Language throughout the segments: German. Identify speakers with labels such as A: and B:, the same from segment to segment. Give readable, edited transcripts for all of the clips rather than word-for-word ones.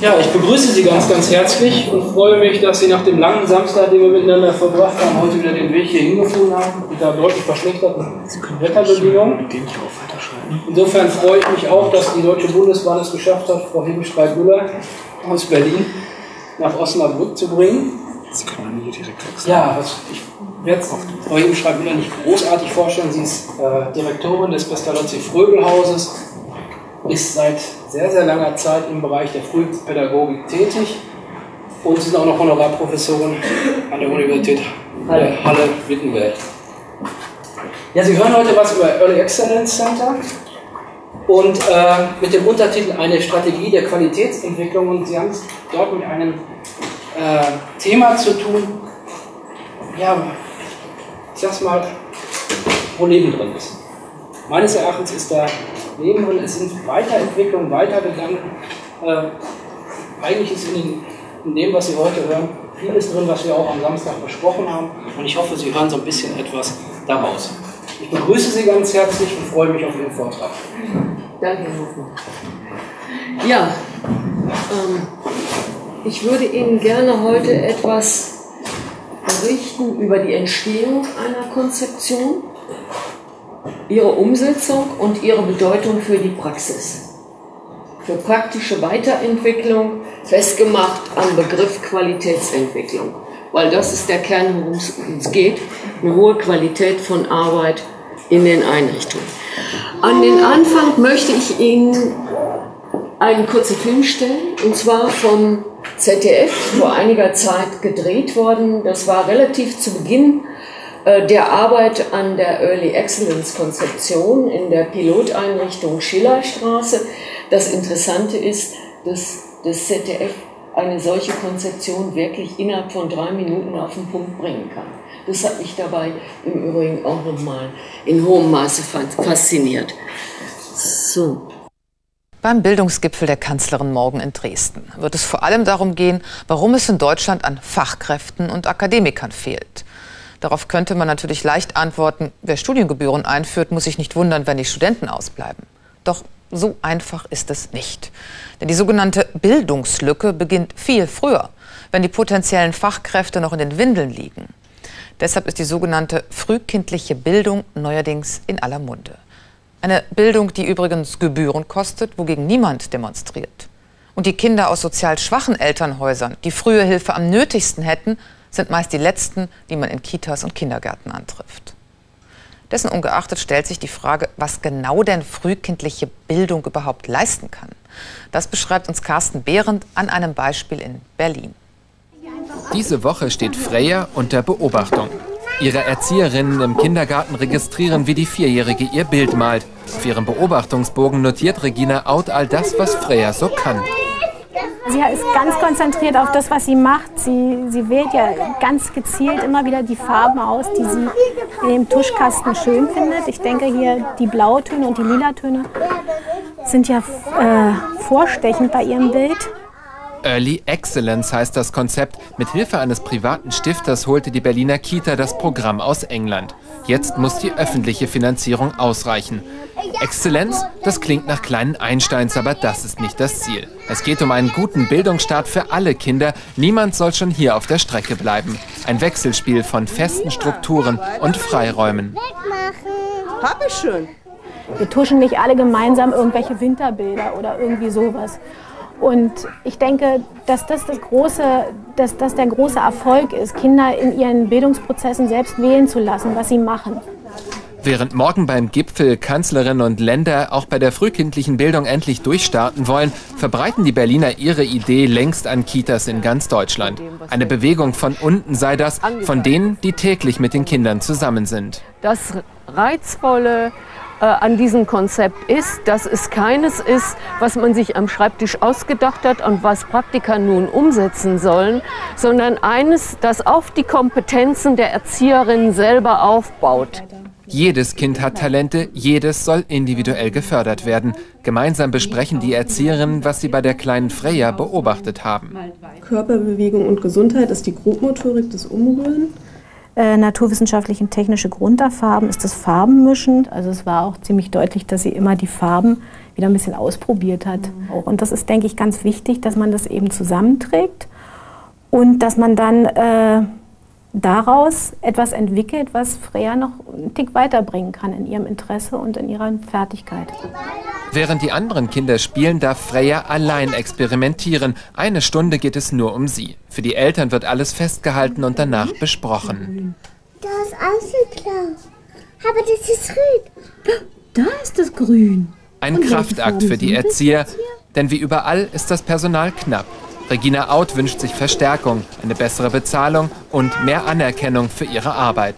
A: Ja, ich begrüße Sie ganz, ganz herzlich und freue mich, dass Sie nach dem langen Samstag, den wir miteinander verbracht haben, heute wieder den Weg hier hingefunden haben, mit der deutlich verschlechterten Wetterbedingungen. Insofern freue ich mich auch, dass die Deutsche Bundesbahn es geschafft hat, Frau Hebestreit-Müller aus Berlin nach Osnabrück zu bringen.
B: Sie können hier direkt wechseln.
A: Ja, ich werde Frau Hebestreit-Müller nicht großartig vorstellen. Sie ist Direktorin des Pestalozzi-Fröbel-Hauses, ist seit sehr, sehr langer Zeit im Bereich der Frühpädagogik tätig und sie ist auch noch Honorarprofessorin an der Universität Halle-Wittenberg. Ja, Sie hören heute was über Early Excellence Center und mit dem Untertitel eine Strategie der Qualitätsentwicklung, und Sie haben es dort mit einem Thema zu tun, ja, ich sag's mal, wo Leben drin ist. Meines Erachtens ist da Leben drin, es sind Weiterentwicklungen, Weitergedanken. Eigentlich ist in dem, was Sie heute hören, vieles drin, was wir auch am Samstag besprochen haben. Und ich hoffe, Sie hören so ein bisschen etwas daraus. Ich begrüße Sie ganz herzlich und freue mich auf Ihren Vortrag.
C: Danke, Herr Hofmann. Ja, ich würde Ihnen gerne heute etwas berichten über die Entstehung einer Konzeption, ihre Umsetzung und ihre Bedeutung für die Praxis. Für praktische Weiterentwicklung, festgemacht am Begriff Qualitätsentwicklung, weil das ist der Kern, worum es uns geht, eine hohe Qualität von Arbeit in den Einrichtungen. An den Anfang möchte ich Ihnen einen kurzen Film stellen, und zwar vom ZDF, vor einiger Zeit gedreht worden. Das war relativ zu Beginn der Arbeit an der Early Excellence Konzeption in der Piloteinrichtung Schillerstraße. Das Interessante ist, dass das ZDF eine solche Konzeption wirklich innerhalb von 3 Minuten auf den Punkt bringen kann. Das hat mich dabei im Übrigen auch nochmal in hohem Maße fasziniert. So.
D: Beim Bildungsgipfel der Kanzlerin morgen in Dresden wird es vor allem darum gehen, warum es in Deutschland an Fachkräften und Akademikern fehlt. Darauf könnte man natürlich leicht antworten, wer Studiengebühren einführt, muss sich nicht wundern, wenn die Studenten ausbleiben. Doch so einfach ist es nicht. Denn die sogenannte Bildungslücke beginnt viel früher, wenn die potenziellen Fachkräfte noch in den Windeln liegen. Deshalb ist die sogenannte frühkindliche Bildung neuerdings in aller Munde. Eine Bildung, die übrigens Gebühren kostet, wogegen niemand demonstriert. Und die Kinder aus sozial schwachen Elternhäusern, die frühe Hilfe am nötigsten hätten, sind meist die letzten, die man in Kitas und Kindergärten antrifft. Dessen ungeachtet stellt sich die Frage, was genau denn frühkindliche Bildung überhaupt leisten kann. Das beschreibt uns Carsten Behrendt an einem Beispiel in Berlin.
E: Diese Woche steht Freya unter Beobachtung. Ihre Erzieherinnen im Kindergarten registrieren, wie die Vierjährige ihr Bild malt. Auf ihrem Beobachtungsbogen notiert Regina Out all das, was Freya so kann.
F: Sie ist ganz konzentriert auf das, was sie macht. Sie wählt ja ganz gezielt immer wieder die Farben aus, die sie in dem Tuschkasten schön findet. Ich denke hier, die Blautöne und die Lilatöne sind ja vorstechend bei ihrem Bild.
E: Early Excellence heißt das Konzept. Mit Hilfe eines privaten Stifters holte die Berliner Kita das Programm aus England. Jetzt muss die öffentliche Finanzierung ausreichen. Exzellenz, das klingt nach kleinen Einsteins, aber das ist nicht das Ziel. Es geht um einen guten Bildungsstart für alle Kinder. Niemand soll schon hier auf der Strecke bleiben. Ein Wechselspiel von festen Strukturen und Freiräumen.
G: Hab ich schon.
F: Wir tuschen nicht alle gemeinsam irgendwelche Winterbilder oder irgendwie sowas. Und ich denke, dass das der große Erfolg ist, Kinder in ihren Bildungsprozessen selbst wählen zu lassen, was sie machen.
E: Während morgen beim Gipfel Kanzlerinnen und Länder auch bei der frühkindlichen Bildung endlich durchstarten wollen, verbreiten die Berliner ihre Idee längst an Kitas in ganz Deutschland. Eine Bewegung von unten sei das, von denen, die täglich mit den Kindern zusammen sind.
C: Das Reizvolle an diesem Konzept ist, dass es keines ist, was man sich am Schreibtisch ausgedacht hat und was Praktiker nun umsetzen sollen, sondern eines, das auf die Kompetenzen der Erzieherinnen selber aufbaut.
E: Jedes Kind hat Talente, jedes soll individuell gefördert werden. Gemeinsam besprechen die Erzieherinnen, was sie bei der kleinen Freya beobachtet haben.
G: Körperbewegung und Gesundheit ist die Grobmotorik, das Umrühren.
F: Naturwissenschaftlich und technische Grundfarben ist das Farbenmischen. Also es war auch ziemlich deutlich, dass sie immer die Farben wieder ein bisschen ausprobiert hat. Und das ist, denke ich, ganz wichtig, dass man das eben zusammenträgt und dass man dann daraus etwas entwickelt, was Freya noch einen Tick weiterbringen kann in ihrem Interesse und in ihrer Fertigkeit.
E: Während die anderen Kinder spielen, darf Freya allein experimentieren. 1 Stunde geht es nur um sie. Für die Eltern wird alles festgehalten und danach besprochen.
H: Da ist alles klar. Aber das ist grün.
G: Da ist das Grün.
E: Ein Kraftakt für die Erzieher, denn wie überall ist das Personal knapp. Regina Out wünscht sich Verstärkung, eine bessere Bezahlung und mehr Anerkennung für ihre Arbeit.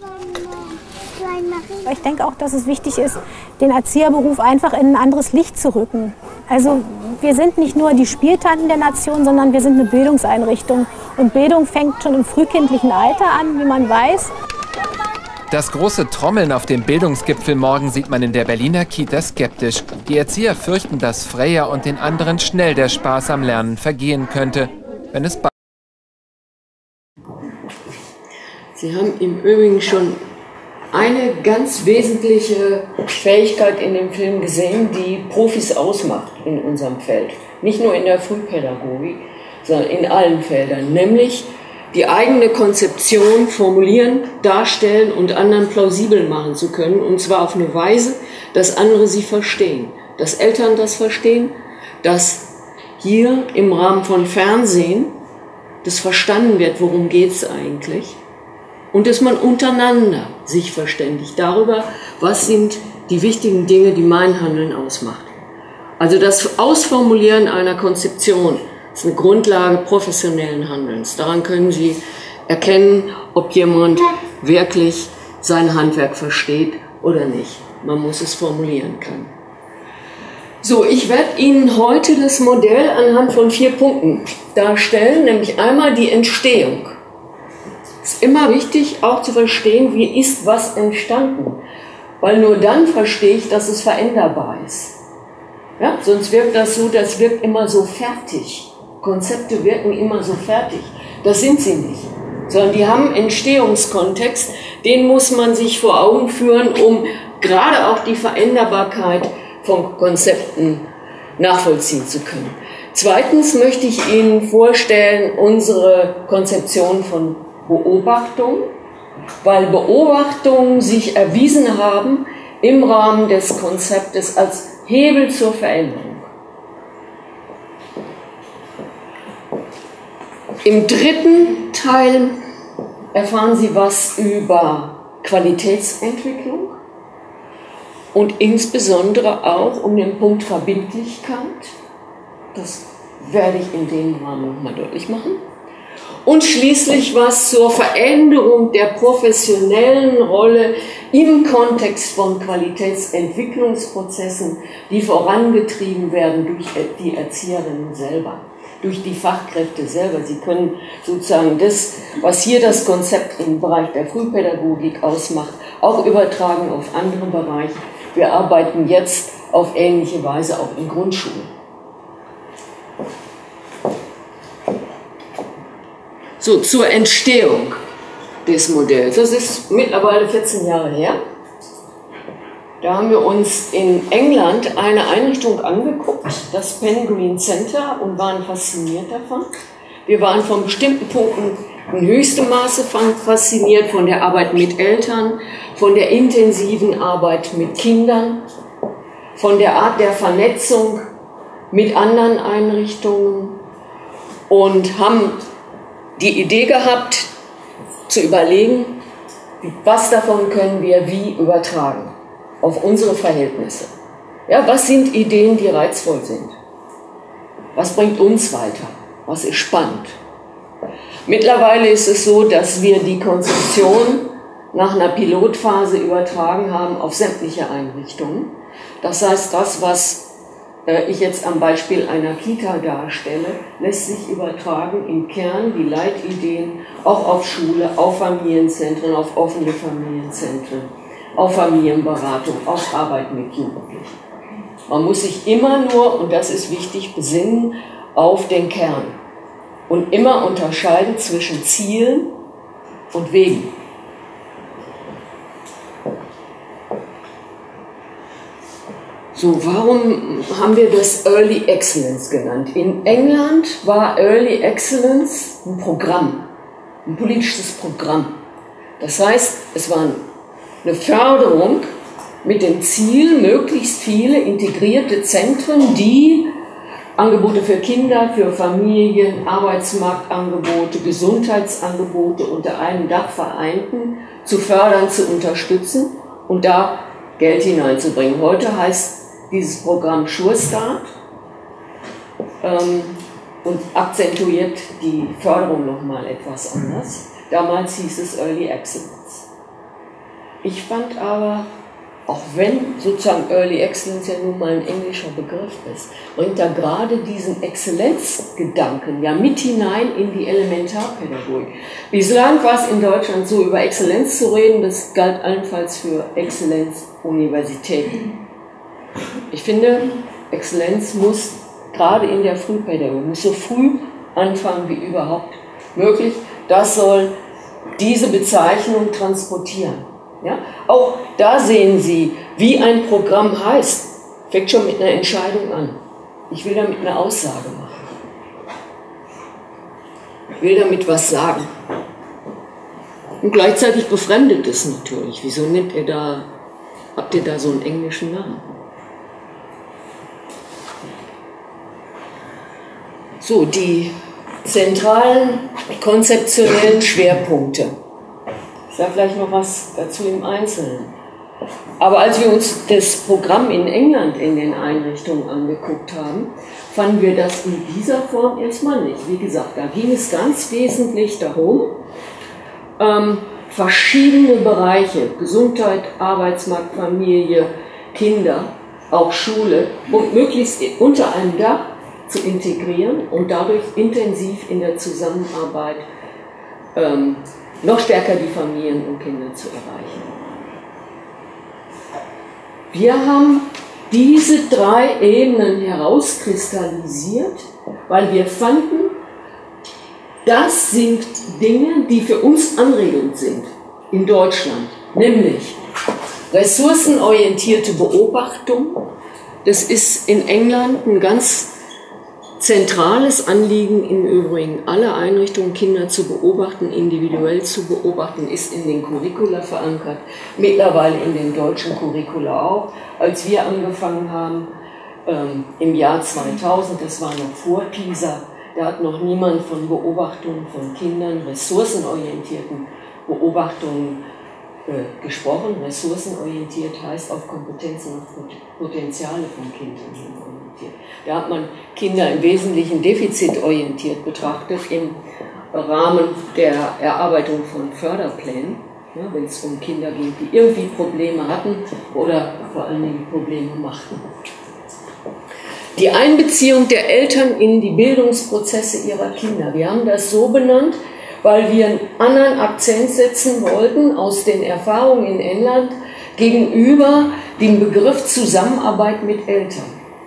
F: Ich denke auch, dass es wichtig ist, den Erzieherberuf einfach in ein anderes Licht zu rücken. Also wir sind nicht nur die Spieltanten der Nation, sondern wir sind eine Bildungseinrichtung. Und Bildung fängt schon im frühkindlichen Alter an, wie man weiß.
E: Das große Trommeln auf dem Bildungsgipfel morgen sieht man in der Berliner Kita skeptisch. Die Erzieher fürchten, dass Freya und den anderen schnell der Spaß am Lernen vergehen könnte, wenn es
C: Sie haben im Übrigen schon eine ganz wesentliche Fähigkeit in dem Film gesehen, die Profis ausmacht in unserem Feld. Nicht nur in der Frühpädagogik, sondern in allen Feldern, nämlich die eigene Konzeption formulieren, darstellen und anderen plausibel machen zu können, und zwar auf eine Weise, dass andere sie verstehen, dass Eltern das verstehen, dass hier im Rahmen von Fernsehen das verstanden wird, worum geht es eigentlich, und dass man untereinander sich verständigt darüber, was sind die wichtigen Dinge, die mein Handeln ausmacht. Also das Ausformulieren einer Konzeption ist eine Grundlage professionellen Handelns. Daran können Sie erkennen, ob jemand wirklich sein Handwerk versteht oder nicht. Man muss es formulieren können. So, ich werde Ihnen heute das Modell anhand von 4 Punkten darstellen, nämlich einmal die Entstehung. Es ist immer wichtig, auch zu verstehen, wie ist was entstanden. Weil nur dann verstehe ich, dass es veränderbar ist. Ja, sonst wirkt das so, das wirkt immer so fertig. Konzepte wirken immer so fertig. Das sind sie nicht. Sondern die haben einen Entstehungskontext, den muss man sich vor Augen führen, um gerade auch die Veränderbarkeit von Konzepten nachvollziehen zu können. Zweitens möchte ich Ihnen vorstellen unsere Konzeption von Beobachtung, weil Beobachtungen sich erwiesen haben im Rahmen des Konzeptes als Hebel zur Veränderung. Im 3. Teil erfahren Sie was über Qualitätsentwicklung und insbesondere auch um den Punkt Verbindlichkeit. Das werde ich in dem Rahmen nochmal deutlich machen. Und schließlich was zur Veränderung der professionellen Rolle im Kontext von Qualitätsentwicklungsprozessen, die vorangetrieben werden durch die Erzieherinnen selber, durch die Fachkräfte selber. Sie können sozusagen das, was hier das Konzept im Bereich der Frühpädagogik ausmacht, auch übertragen auf andere Bereiche. Wir arbeiten jetzt auf ähnliche Weise auch in Grundschulen. So, zur Entstehung des Modells. Das ist mittlerweile 14 Jahre her. Da haben wir uns in England eine Einrichtung angeguckt, das Penn Green Center, und waren fasziniert davon. Wir waren von bestimmten Punkten in höchstem Maße fasziniert, von der Arbeit mit Eltern, von der intensiven Arbeit mit Kindern, von der Art der Vernetzung mit anderen Einrichtungen, und haben die Idee gehabt, zu überlegen, was davon können wir wie übertragen auf unsere Verhältnisse. Ja, was sind Ideen, die reizvoll sind? Was bringt uns weiter? Was ist spannend? Mittlerweile ist es so, dass wir die Konzeption nach einer Pilotphase übertragen haben auf sämtliche Einrichtungen. Das heißt, das, was ich jetzt am Beispiel einer Kita darstelle, lässt sich übertragen im Kern, die Leitideen, auch auf Schule, auf Familienzentren, auf offene Familienzentren, auf Familienberatung, auf Arbeit mit Jugendlichen. Man muss sich immer nur, und das ist wichtig, besinnen auf den Kern und immer unterscheiden zwischen Zielen und Wegen. So, warum haben wir das Early Excellence genannt? In England war Early Excellence ein Programm, ein politisches Programm. Das heißt, es war eine Förderung mit dem Ziel, möglichst viele integrierte Zentren, die Angebote für Kinder, für Familien, Arbeitsmarktangebote, Gesundheitsangebote unter einem Dach vereinten, zu fördern, zu unterstützen und da Geld hineinzubringen. Heute heißt dieses Programm Sure Start und akzentuiert die Förderung nochmal etwas anders. Damals hieß es Early Excellence. Ich fand aber, auch wenn sozusagen Early Excellence ja nun mal ein englischer Begriff ist, bringt da gerade diesen Exzellenzgedanken ja mit hinein in die Elementarpädagogik. Bislang war es in Deutschland so, über Exzellenz zu reden, das galt allenfalls für Exzellenzuniversitäten. Ich finde, Exzellenz muss gerade in der Frühpädagogik, muss so früh anfangen wie überhaupt möglich. Das soll diese Bezeichnung transportieren. Ja? Auch da sehen Sie, wie ein Programm heißt. Fängt schon mit einer Entscheidung an. Ich will damit eine Aussage machen. Ich will damit was sagen. Und gleichzeitig befremdet es natürlich. Wieso habt ihr da so einen englischen Namen? So, die zentralen konzeptionellen Schwerpunkte. Ich sage gleich noch was dazu im Einzelnen. Aber als wir uns das Programm in England in den Einrichtungen angeguckt haben, fanden wir das in dieser Form erstmal nicht. Wie gesagt, da ging es ganz wesentlich darum, verschiedene Bereiche, Gesundheit, Arbeitsmarkt, Familie, Kinder, auch Schule, und möglichst unter einem Dach zu integrieren und dadurch intensiv in der Zusammenarbeit noch stärker die Familien und Kinder zu erreichen. Wir haben diese 3 Ebenen herauskristallisiert, weil wir fanden, das sind Dinge, die für uns anregend sind in Deutschland, nämlich ressourcenorientierte Beobachtung. Das ist in England ein ganz zentrales Anliegen, im Übrigen alle Einrichtungen, Kinder zu beobachten, individuell zu beobachten, ist in den Curricula verankert, mittlerweile in den deutschen Curricula auch. Als wir angefangen haben im Jahr 2000, das war noch vor PISA, da hat noch niemand von Beobachtungen von Kindern, ressourcenorientierten Beobachtungen gesprochen. Ressourcenorientiert heißt auf Kompetenzen, auf Potenziale von Kindern hin orientiert. Da hat man Kinder im Wesentlichen defizitorientiert betrachtet im Rahmen der Erarbeitung von Förderplänen, ja, wenn es um Kinder ging, die irgendwie Probleme hatten oder vor allen Dingen Probleme machten. Die Einbeziehung der Eltern in die Bildungsprozesse ihrer Kinder. Wir haben das so benannt, weil wir einen anderen Akzent setzen wollten aus den Erfahrungen in England gegenüber dem Begriff Zusammenarbeit mit Eltern.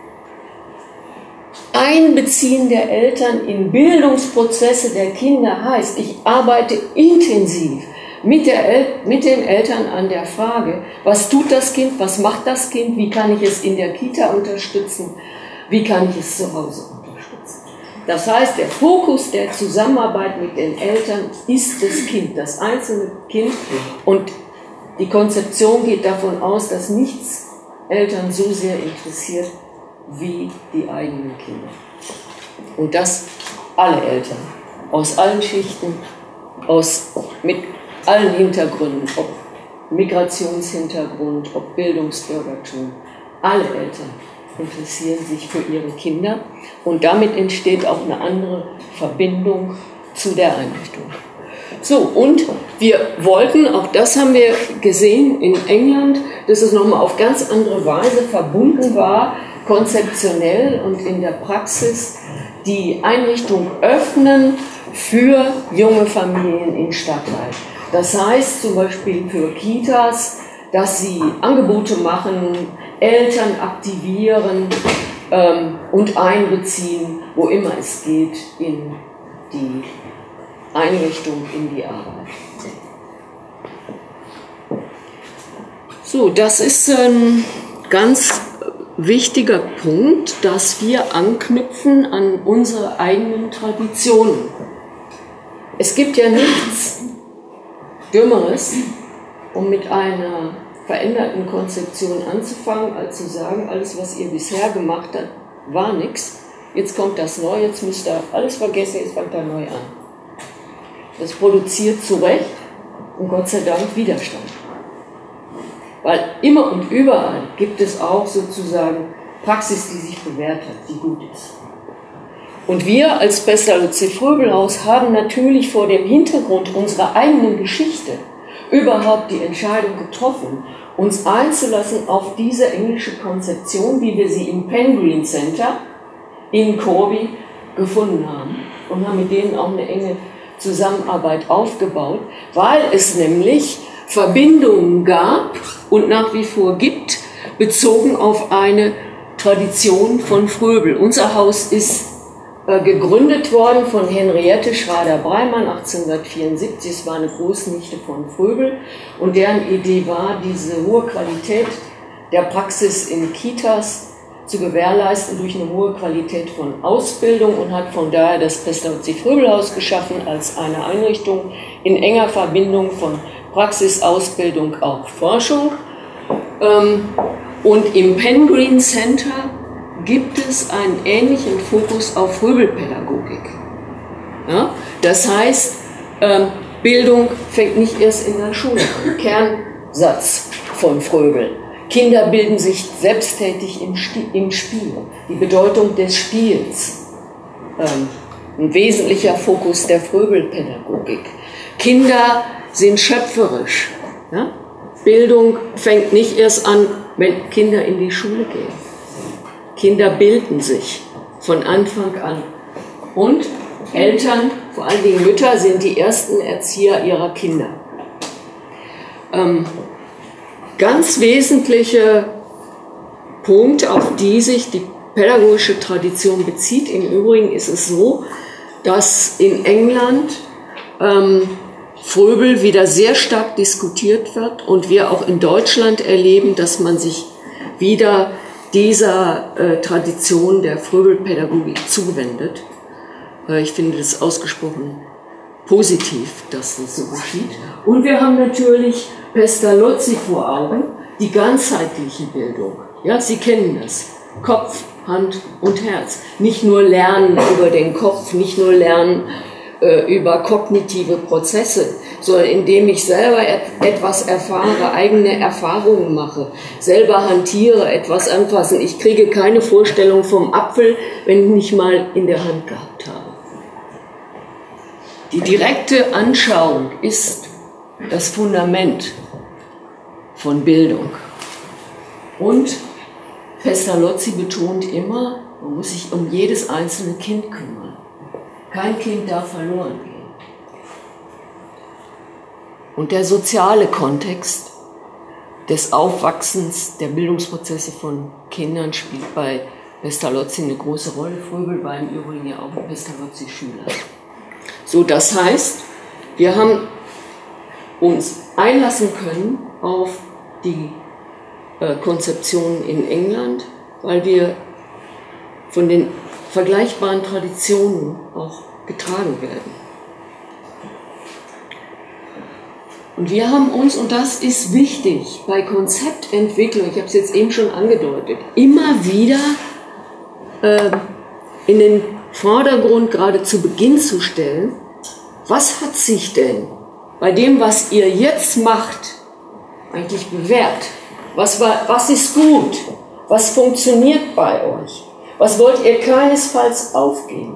C: Einbeziehen der Eltern in Bildungsprozesse der Kinder heißt, ich arbeite intensiv mit den Eltern an der Frage, was tut das Kind, was macht das Kind, wie kann ich es in der Kita unterstützen, wie kann ich es zu Hause unterstützen. Das heißt, der Fokus der Zusammenarbeit mit den Eltern ist das Kind, das einzelne Kind, und die Konzeption geht davon aus, dass nichts Eltern so sehr interessiert wie die eigenen Kinder. Und das alle Eltern, aus allen Schichten, mit allen Hintergründen, ob Migrationshintergrund, ob Bildungsbürgertum, alle Eltern interessieren sich für ihre Kinder, und damit entsteht auch eine andere Verbindung zu der Einrichtung. So, und wir wollten, auch das haben wir gesehen in England, dass es nochmal auf ganz andere Weise verbunden war, konzeptionell und in der Praxis, die Einrichtung öffnen für junge Familien in Stadtteilen. Das heißt zum Beispiel für Kitas, dass sie Angebote machen, Eltern aktivieren und einbeziehen, wo immer es geht, in die Einrichtung, in die Arbeit. So, das ist ein ganz wichtiger Punkt, dass wir anknüpfen an unsere eigenen Traditionen. Es gibt ja nichts Dümmeres, um mit einer veränderten Konzeption anzufangen, als zu sagen, alles, was ihr bisher gemacht habt, war nichts. Jetzt kommt das Neue, jetzt müsst ihr alles vergessen, jetzt fangt ihr neu an. Das produziert zu Recht und Gott sei Dank Widerstand. Weil immer und überall gibt es auch sozusagen Praxis, die sich bewährt hat, die gut ist. Und wir als Pestalozzi-Fröbelhaus haben natürlich vor dem Hintergrund unserer eigenen Geschichte überhaupt die Entscheidung getroffen, uns einzulassen auf diese englische Konzeption, wie wir sie im Penguin Center in Corby gefunden haben und haben mit denen auch eine enge Zusammenarbeit aufgebaut, weil es nämlich Verbindungen gab und nach wie vor gibt, bezogen auf eine Tradition von Fröbel. Unser Haus ist gegründet worden von Henriette Schrader-Breimann 1874. Es war eine Großnichte von Fröbel und deren Idee war, diese hohe Qualität der Praxis in Kitas zu gewährleisten durch eine hohe Qualität von Ausbildung und hat von daher das Pestalozzi-Fröbelhaus geschaffen als eine Einrichtung in enger Verbindung von Praxis, Ausbildung, auch Forschung. Und im Penguin Center gibt es einen ähnlichen Fokus auf Fröbelpädagogik. Ja? Das heißt, Bildung fängt nicht erst in der Schule an. Kernsatz von Fröbel. Kinder bilden sich selbsttätig im Spiel. Die Bedeutung des Spiels. Ein wesentlicher Fokus der Fröbelpädagogik. Kinder sind schöpferisch. Ja? Bildung fängt nicht erst an, wenn Kinder in die Schule gehen. Kinder bilden sich von Anfang an. Und Eltern, vor allen Dingen Mütter, sind die ersten Erzieher ihrer Kinder. Ganz wesentliche Punkt, auf die sich die pädagogische Tradition bezieht. Im Übrigen ist es so, dass in England Fröbel wieder sehr stark diskutiert wird und wir auch in Deutschland erleben, dass man sich wieder dieser Tradition der Fröbelpädagogik zuwendet. Ich finde das ausgesprochen positiv, dass das so geschieht. Und wir haben natürlich Pestalozzi vor Augen, die ganzheitliche Bildung. Ja, Sie kennen das. Kopf, Hand und Herz. Nicht nur lernen über den Kopf, nicht nur lernen über kognitive Prozesse, sondern indem ich selber etwas erfahre, eigene Erfahrungen mache, selber hantiere, etwas anfassen. Ich kriege keine Vorstellung vom Apfel, wenn ich nicht mal in der Hand gehabt habe. Die direkte Anschauung ist das Fundament von Bildung. Und Pestalozzi betont immer, man muss sich um jedes einzelne Kind kümmern. Kein Kind darf verloren gehen. Und der soziale Kontext des Aufwachsens, der Bildungsprozesse von Kindern spielt bei Pestalozzi eine große Rolle. Fröbel war im Übrigen ja auch ein Pestalozzi-Schüler. So, das heißt, wir haben uns einlassen können auf die Konzeptionen in England, weil wir von den vergleichbaren Traditionen auch getragen werden. Und wir haben uns, und das ist wichtig, bei Konzeptentwicklung, ich habe es jetzt eben schon angedeutet, immer wieder in den Vordergrund gerade zu Beginn zu stellen, was hat sich denn bei dem, was ihr jetzt macht, eigentlich bewährt? Was ist gut? Was funktioniert bei euch? Was wollt ihr keinesfalls aufgeben?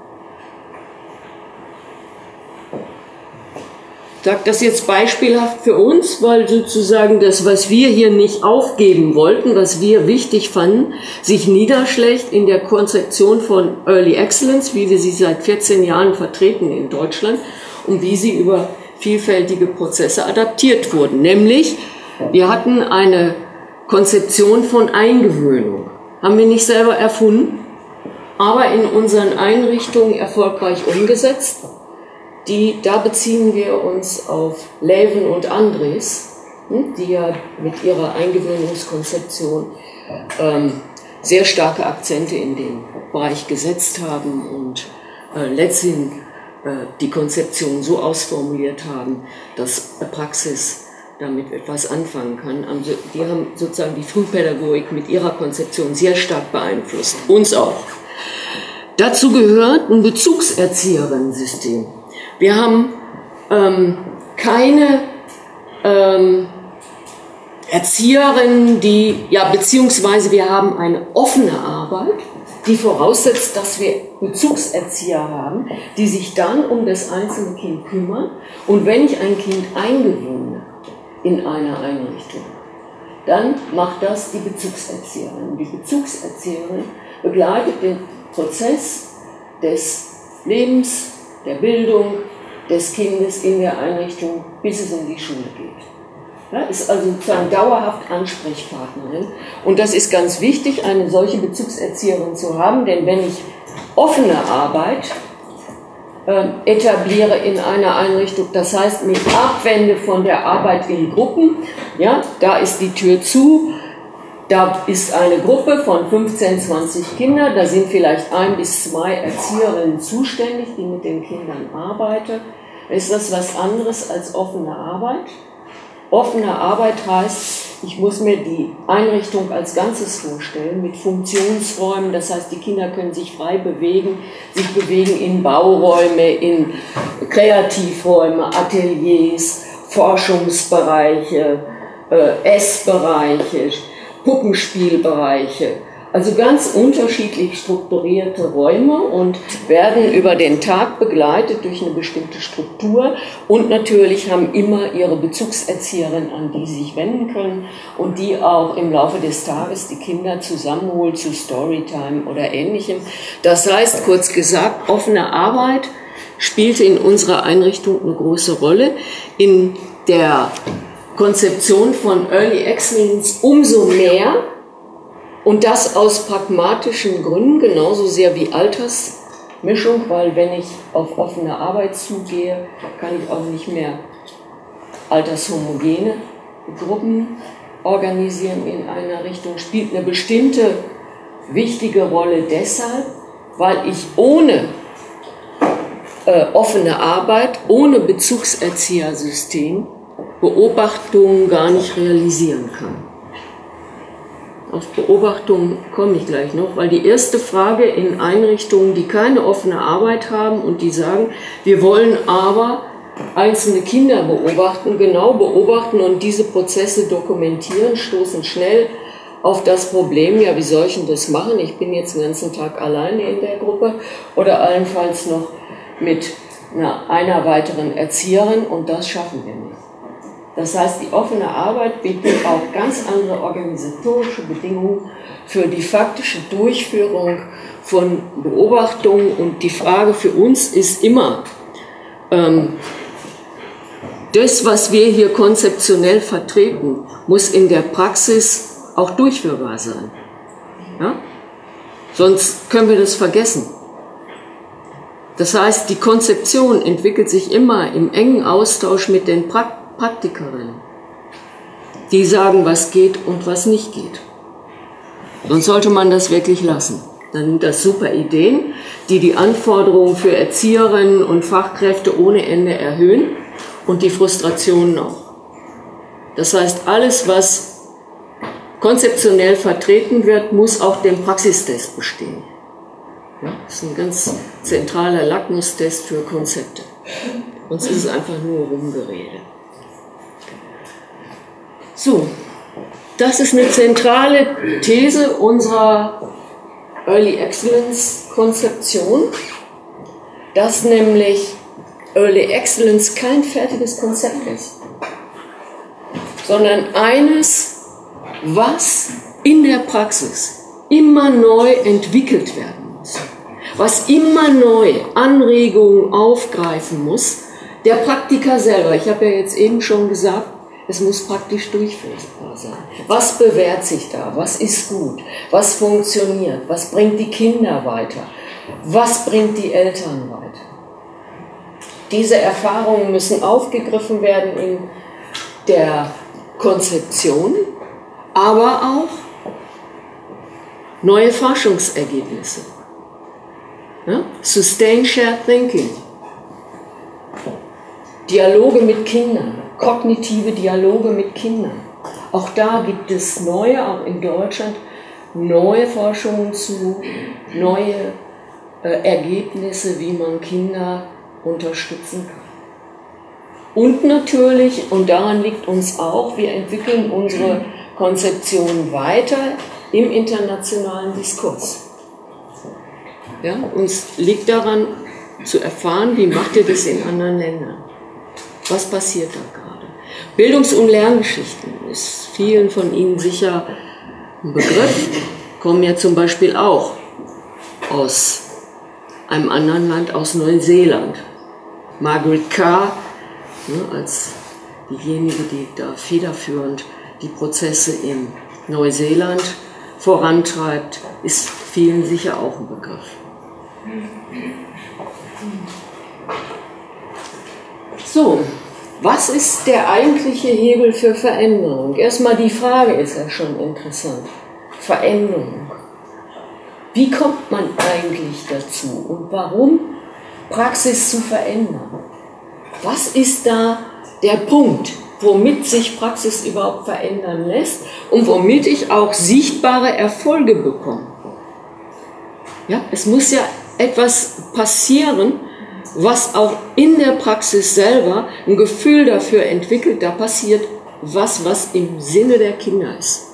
C: Ich sage das jetzt beispielhaft für uns, weil sozusagen das, was wir hier nicht aufgeben wollten, was wir wichtig fanden, sich niederschlägt in der Konzeption von Early Excellence, wie wir sie seit 14 Jahren vertreten in Deutschland und wie sie über vielfältige Prozesse adaptiert wurden. Nämlich, wir hatten eine Konzeption von Eingewöhnung. Haben wir nicht selber erfunden, aber in unseren Einrichtungen erfolgreich umgesetzt. Da beziehen wir uns auf Leven und Andres, die ja mit ihrer Eingewöhnungskonzeption sehr starke Akzente in dem Bereich gesetzt haben und letztendlich die Konzeption so ausformuliert haben, dass Praxis damit etwas anfangen kann. Also die haben sozusagen die Frühpädagogik mit ihrer Konzeption sehr stark beeinflusst. Uns auch. Dazu gehört ein Bezugserzieherinnen-System. Wir haben keine Erzieherinnen, beziehungsweise wir haben eine offene Arbeit, die voraussetzt, dass wir Bezugserzieher haben, die sich dann um das einzelne Kind kümmern. Und wenn ich ein Kind eingewöhne in einer Einrichtung, dann macht das die Bezugserzieherin. Die Bezugserzieherin begleitet den Prozess des Lebens, der Bildung des Kindes in der Einrichtung, bis es in die Schule geht. Ja, ist also sozusagen dauerhaft Ansprechpartnerin. Und das ist ganz wichtig, eine solche Bezugserzieherin zu haben, denn wenn ich offene Arbeit etabliere in einer Einrichtung, das heißt mich abwende von der Arbeit in Gruppen, ja, da ist die Tür zu, da ist eine Gruppe von 15, 20 Kindern, da sind vielleicht 1 bis 2 Erzieherinnen zuständig, die mit den Kindern arbeiten. Ist das was anderes als offene Arbeit? Offene Arbeit heißt, ich muss mir die Einrichtung als Ganzes vorstellen, mit Funktionsräumen, das heißt, die Kinder können sich frei bewegen, in Bauräume, in Kreativräume, Ateliers, Forschungsbereiche, Essbereiche, Puppenspielbereiche. Also ganz unterschiedlich strukturierte Räume und werden über den Tag begleitet durch eine bestimmte Struktur und natürlich haben immer ihre Bezugserzieherin, an die sie sich wenden können und die auch im Laufe des Tages die Kinder zusammenholt zu Storytime oder Ähnlichem. Das heißt, kurz gesagt, offene Arbeit spielte in unserer Einrichtung eine große Rolle. In der Konzeption von Early Excellence umso mehr. Und das aus pragmatischen Gründen, genauso sehr wie Altersmischung, weil wenn ich auf offene Arbeit zugehe, kann ich auch nicht mehr altershomogene Gruppen organisieren in einer Richtung. Spielt eine bestimmte wichtige Rolle deshalb, weil ich ohne offene Arbeit, ohne Bezugserziehersystem Beobachtungen gar nicht realisieren kann. Auf Beobachtungen komme ich gleich noch, weil die erste Frage in Einrichtungen, die keine offene Arbeit haben und die sagen, wir wollen aber einzelne Kinder beobachten, genau beobachten und diese Prozesse dokumentieren, stoßen schnell auf das Problem, ja, wie soll ich denn das machen? Ich bin jetzt den ganzen Tag alleine in der Gruppe oder allenfalls noch mit einer weiteren Erzieherin und das schaffen wir nicht. Das heißt, die offene Arbeit bietet auch ganz andere organisatorische Bedingungen für die faktische Durchführung von Beobachtungen. Und die Frage für uns ist immer, das, was wir hier konzeptionell vertreten, muss in der Praxis auch durchführbar sein. Ja? Sonst können wir das vergessen. Das heißt, die Konzeption entwickelt sich immer im engen Austausch mit den Praktikerinnen, die sagen, was geht und was nicht geht. Sonst sollte man das wirklich lassen. Dann sind das super Ideen, die die Anforderungen für Erzieherinnen und Fachkräfte ohne Ende erhöhen und die Frustrationen auch. Das heißt, alles, was konzeptionell vertreten wird, muss auch den Praxistest bestehen. Ja, das ist ein ganz zentraler Lackmustest für Konzepte. Sonst ist es einfach nur Rumgerede. So, das ist eine zentrale These unserer Early Excellence Konzeption, dass nämlich Early Excellence kein fertiges Konzept ist, sondern eines, was in der Praxis immer neu entwickelt werden muss, was immer neu Anregungen aufgreifen muss, der Praktiker selber. Ich habe ja jetzt eben schon gesagt, es muss praktisch durchführbar sein. Was bewährt sich da? Was ist gut? Was funktioniert? Was bringt die Kinder weiter? Was bringt die Eltern weiter? Diese Erfahrungen müssen aufgegriffen werden in der Konzeption, aber auch neue Forschungsergebnisse. Ja? Sustained Shared Thinking. Dialoge mit Kindern, kognitive Dialoge mit Kindern. Auch da gibt es neue, auch in Deutschland, neue Forschungen zu, neue Ergebnisse, wie man Kinder unterstützen kann. Und natürlich, und daran liegt uns auch, wir entwickeln unsere Konzeption weiter im internationalen Diskurs. Ja, uns liegt daran zu erfahren, wie macht ihr das in anderen Ländern? Was passiert da gerade? Bildungs- und Lerngeschichten ist vielen von Ihnen sicher ein Begriff, kommen ja zum Beispiel auch aus einem anderen Land, aus Neuseeland. Margaret Carr, als diejenige, die da federführend die Prozesse in Neuseeland vorantreibt, ist vielen sicher auch ein Begriff. So, was ist der eigentliche Hebel für Veränderung? Erstmal die Frage ist ja schon interessant. Veränderung. Wie kommt man eigentlich dazu und warum Praxis zu verändern? Was ist da der Punkt, womit sich Praxis überhaupt verändern lässt und womit ich auch sichtbare Erfolge bekomme? Ja, es muss ja etwas passieren, was auch in der Praxis selber ein Gefühl dafür entwickelt, da passiert was im Sinne der Kinder ist.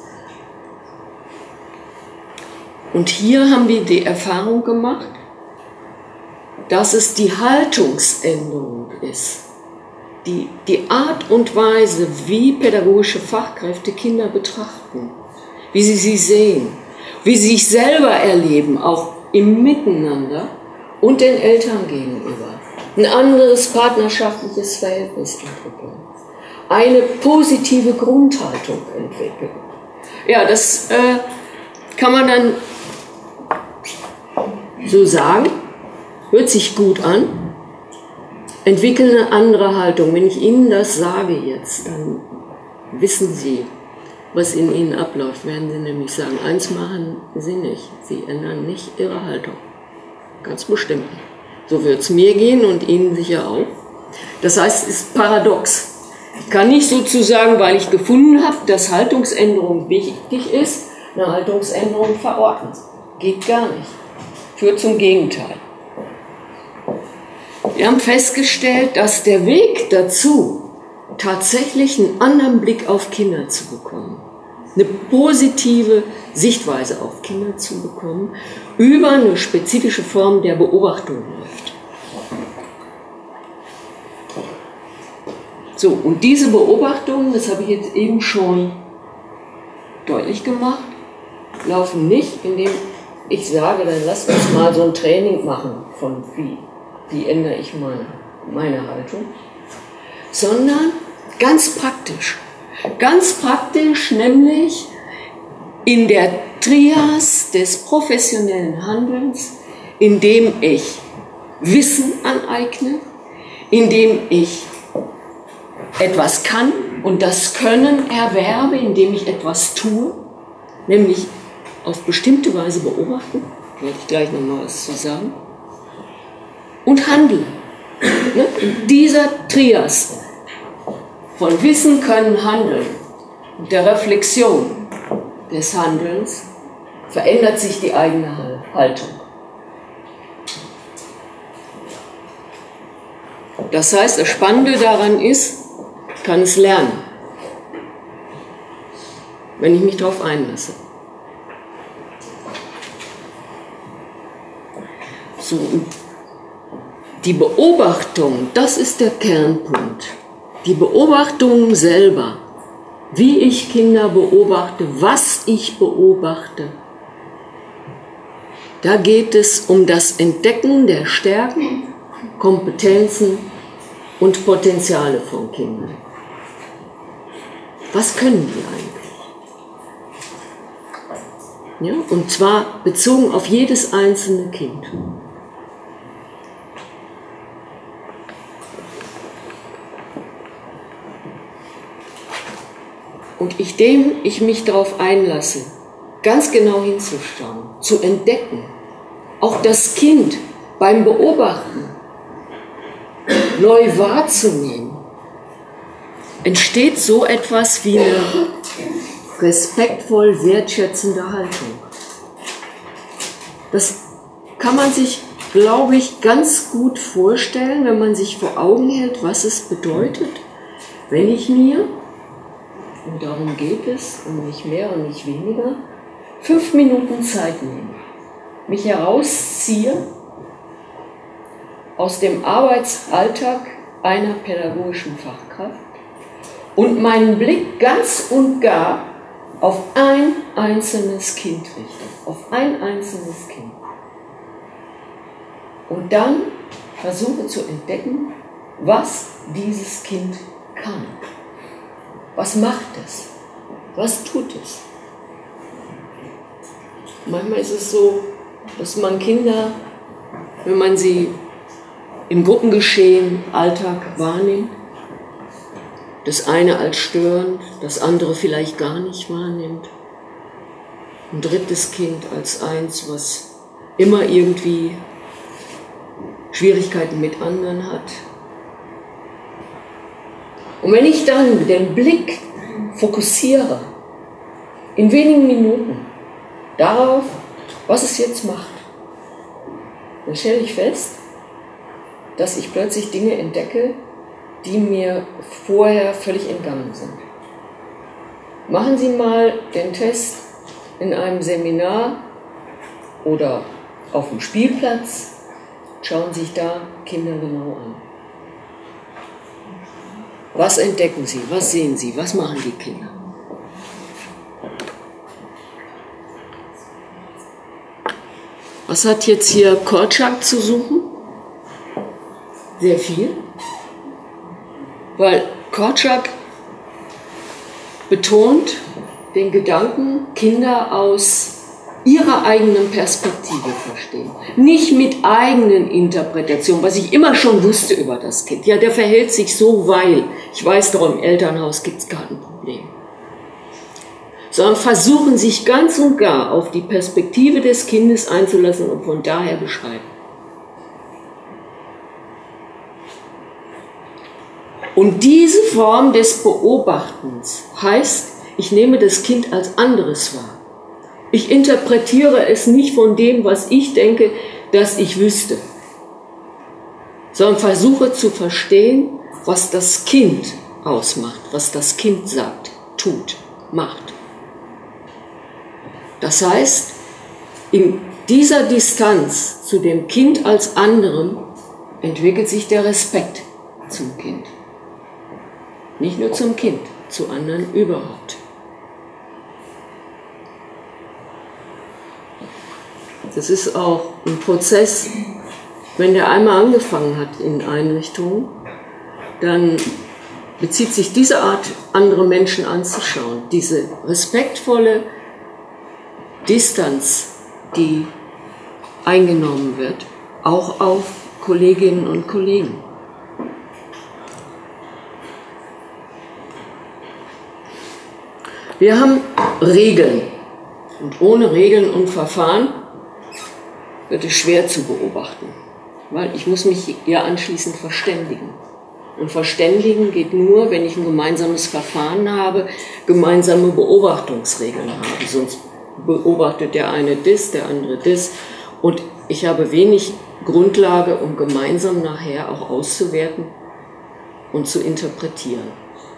C: Und hier haben wir die Erfahrung gemacht, dass es die Haltungsänderung ist, die Art und Weise, wie pädagogische Fachkräfte Kinder betrachten, wie sie sehen, wie sie sich selber erleben, auch im Miteinander und den Eltern gegenüber. Ein anderes partnerschaftliches Verhältnis entwickeln. Eine positive Grundhaltung entwickeln. Ja, das kann man dann so sagen, hört sich gut an, entwickeln eine andere Haltung. Wenn ich Ihnen das sage jetzt, dann wissen Sie, was in Ihnen abläuft. Werden Sie nämlich sagen, eins machen Sie nicht, Sie ändern nicht Ihre Haltung. Ganz bestimmt. So wird es mir gehen und Ihnen sicher auch. Das heißt, es ist paradox. Ich kann nicht sozusagen, weil ich gefunden habe, dass Haltungsänderung wichtig ist, eine Haltungsänderung verordnen. Geht gar nicht. Führt zum Gegenteil. Wir haben festgestellt, dass der Weg dazu, tatsächlich einen anderen Blick auf Kinder zu bekommen, eine positive Sichtweise auf Kinder zu bekommen, über eine spezifische Form der Beobachtung läuft. So, und diese Beobachtungen, das habe ich jetzt eben schon deutlich gemacht, laufen nicht, indem ich sage, dann lasst uns mal so ein Training machen von wie ändere ich meine Haltung, sondern ganz praktisch. Ganz praktisch, nämlich in der Trias des professionellen Handelns, indem ich Wissen aneigne, indem ich etwas kann und das Können erwerbe, indem ich etwas tue, nämlich auf bestimmte Weise beobachten, werde ich gleich nochmal was zu sagen, und handle. In dieser Trias von Wissen, Können, Handeln und der Reflexion des Handelns verändert sich die eigene Haltung. Das heißt, das Spannende daran ist, ich kann es lernen, wenn ich mich darauf einlasse. So, die Beobachtung, das ist der Kernpunkt. Die Beobachtung selber, wie ich Kinder beobachte, was ich beobachte, da geht es um das Entdecken der Stärken, Kompetenzen und Potenziale von Kindern. Was können die eigentlich? Ja, und zwar bezogen auf jedes einzelne Kind. Und indem ich mich darauf einlasse, ganz genau hinzuschauen, zu entdecken, auch das Kind beim Beobachten neu wahrzunehmen, entsteht so etwas wie eine respektvoll wertschätzende Haltung. Das kann man sich, glaube ich, ganz gut vorstellen, wenn man sich vor Augen hält, was es bedeutet, wenn ich mir, und darum geht es, und nicht mehr und nicht weniger, 5 Minuten Zeit nehme, mich herausziehe aus dem Arbeitsalltag einer pädagogischen Fachkraft und meinen Blick ganz und gar auf ein einzelnes Kind richte, auf ein einzelnes Kind. Und dann versuche zu entdecken, was dieses Kind kann. Was macht es? Was tut es? Manchmal ist es so, dass man Kinder, wenn man sie im Gruppengeschehen, Alltag wahrnimmt, das eine als störend, das andere vielleicht gar nicht wahrnimmt. Ein drittes Kind als eins, was immer irgendwie Schwierigkeiten mit anderen hat. Und wenn ich dann den Blick fokussiere, in wenigen Minuten, darauf, was es jetzt macht, dann stelle ich fest, dass ich plötzlich Dinge entdecke, die mir vorher völlig entgangen sind. Machen Sie mal den Test in einem Seminar oder auf dem Spielplatz, schauen sich da Kinder genau an. Was entdecken Sie? Was sehen Sie? Was machen die Kinder? Was hat jetzt hier Korczak zu suchen? Sehr viel. Weil Korczak betont den Gedanken, Kinder aus ihrer eigenen Perspektive verstehen. Nicht mit eigenen Interpretationen, was ich immer schon wusste über das Kind. Ja, der verhält sich so, weil, ich weiß doch, im Elternhaus gibt es gar ein Problem. Sondern versuchen sich ganz und gar auf die Perspektive des Kindes einzulassen und von daher beschreiben. Und diese Form des Beobachtens heißt, ich nehme das Kind als anderes wahr. Ich interpretiere es nicht von dem, was ich denke, dass ich wüsste, sondern versuche zu verstehen, was das Kind ausmacht, was das Kind sagt, tut, macht. Das heißt, in dieser Distanz zu dem Kind als anderem entwickelt sich der Respekt zum Kind. Nicht nur zum Kind, zu anderen überhaupt. Das ist auch ein Prozess, wenn der einmal angefangen hat in Einrichtungen, dann bezieht sich diese Art, andere Menschen anzuschauen, diese respektvolle Distanz, die eingenommen wird, auch auf Kolleginnen und Kollegen. Wir haben Regeln und ohne Regeln und Verfahren wird es schwer zu beobachten, weil ich muss mich ja anschließend verständigen. Und verständigen geht nur, wenn ich ein gemeinsames Verfahren habe, gemeinsame Beobachtungsregeln habe. Sonst beobachtet der eine das, der andere das. Und ich habe wenig Grundlage, um gemeinsam nachher auch auszuwerten und zu interpretieren.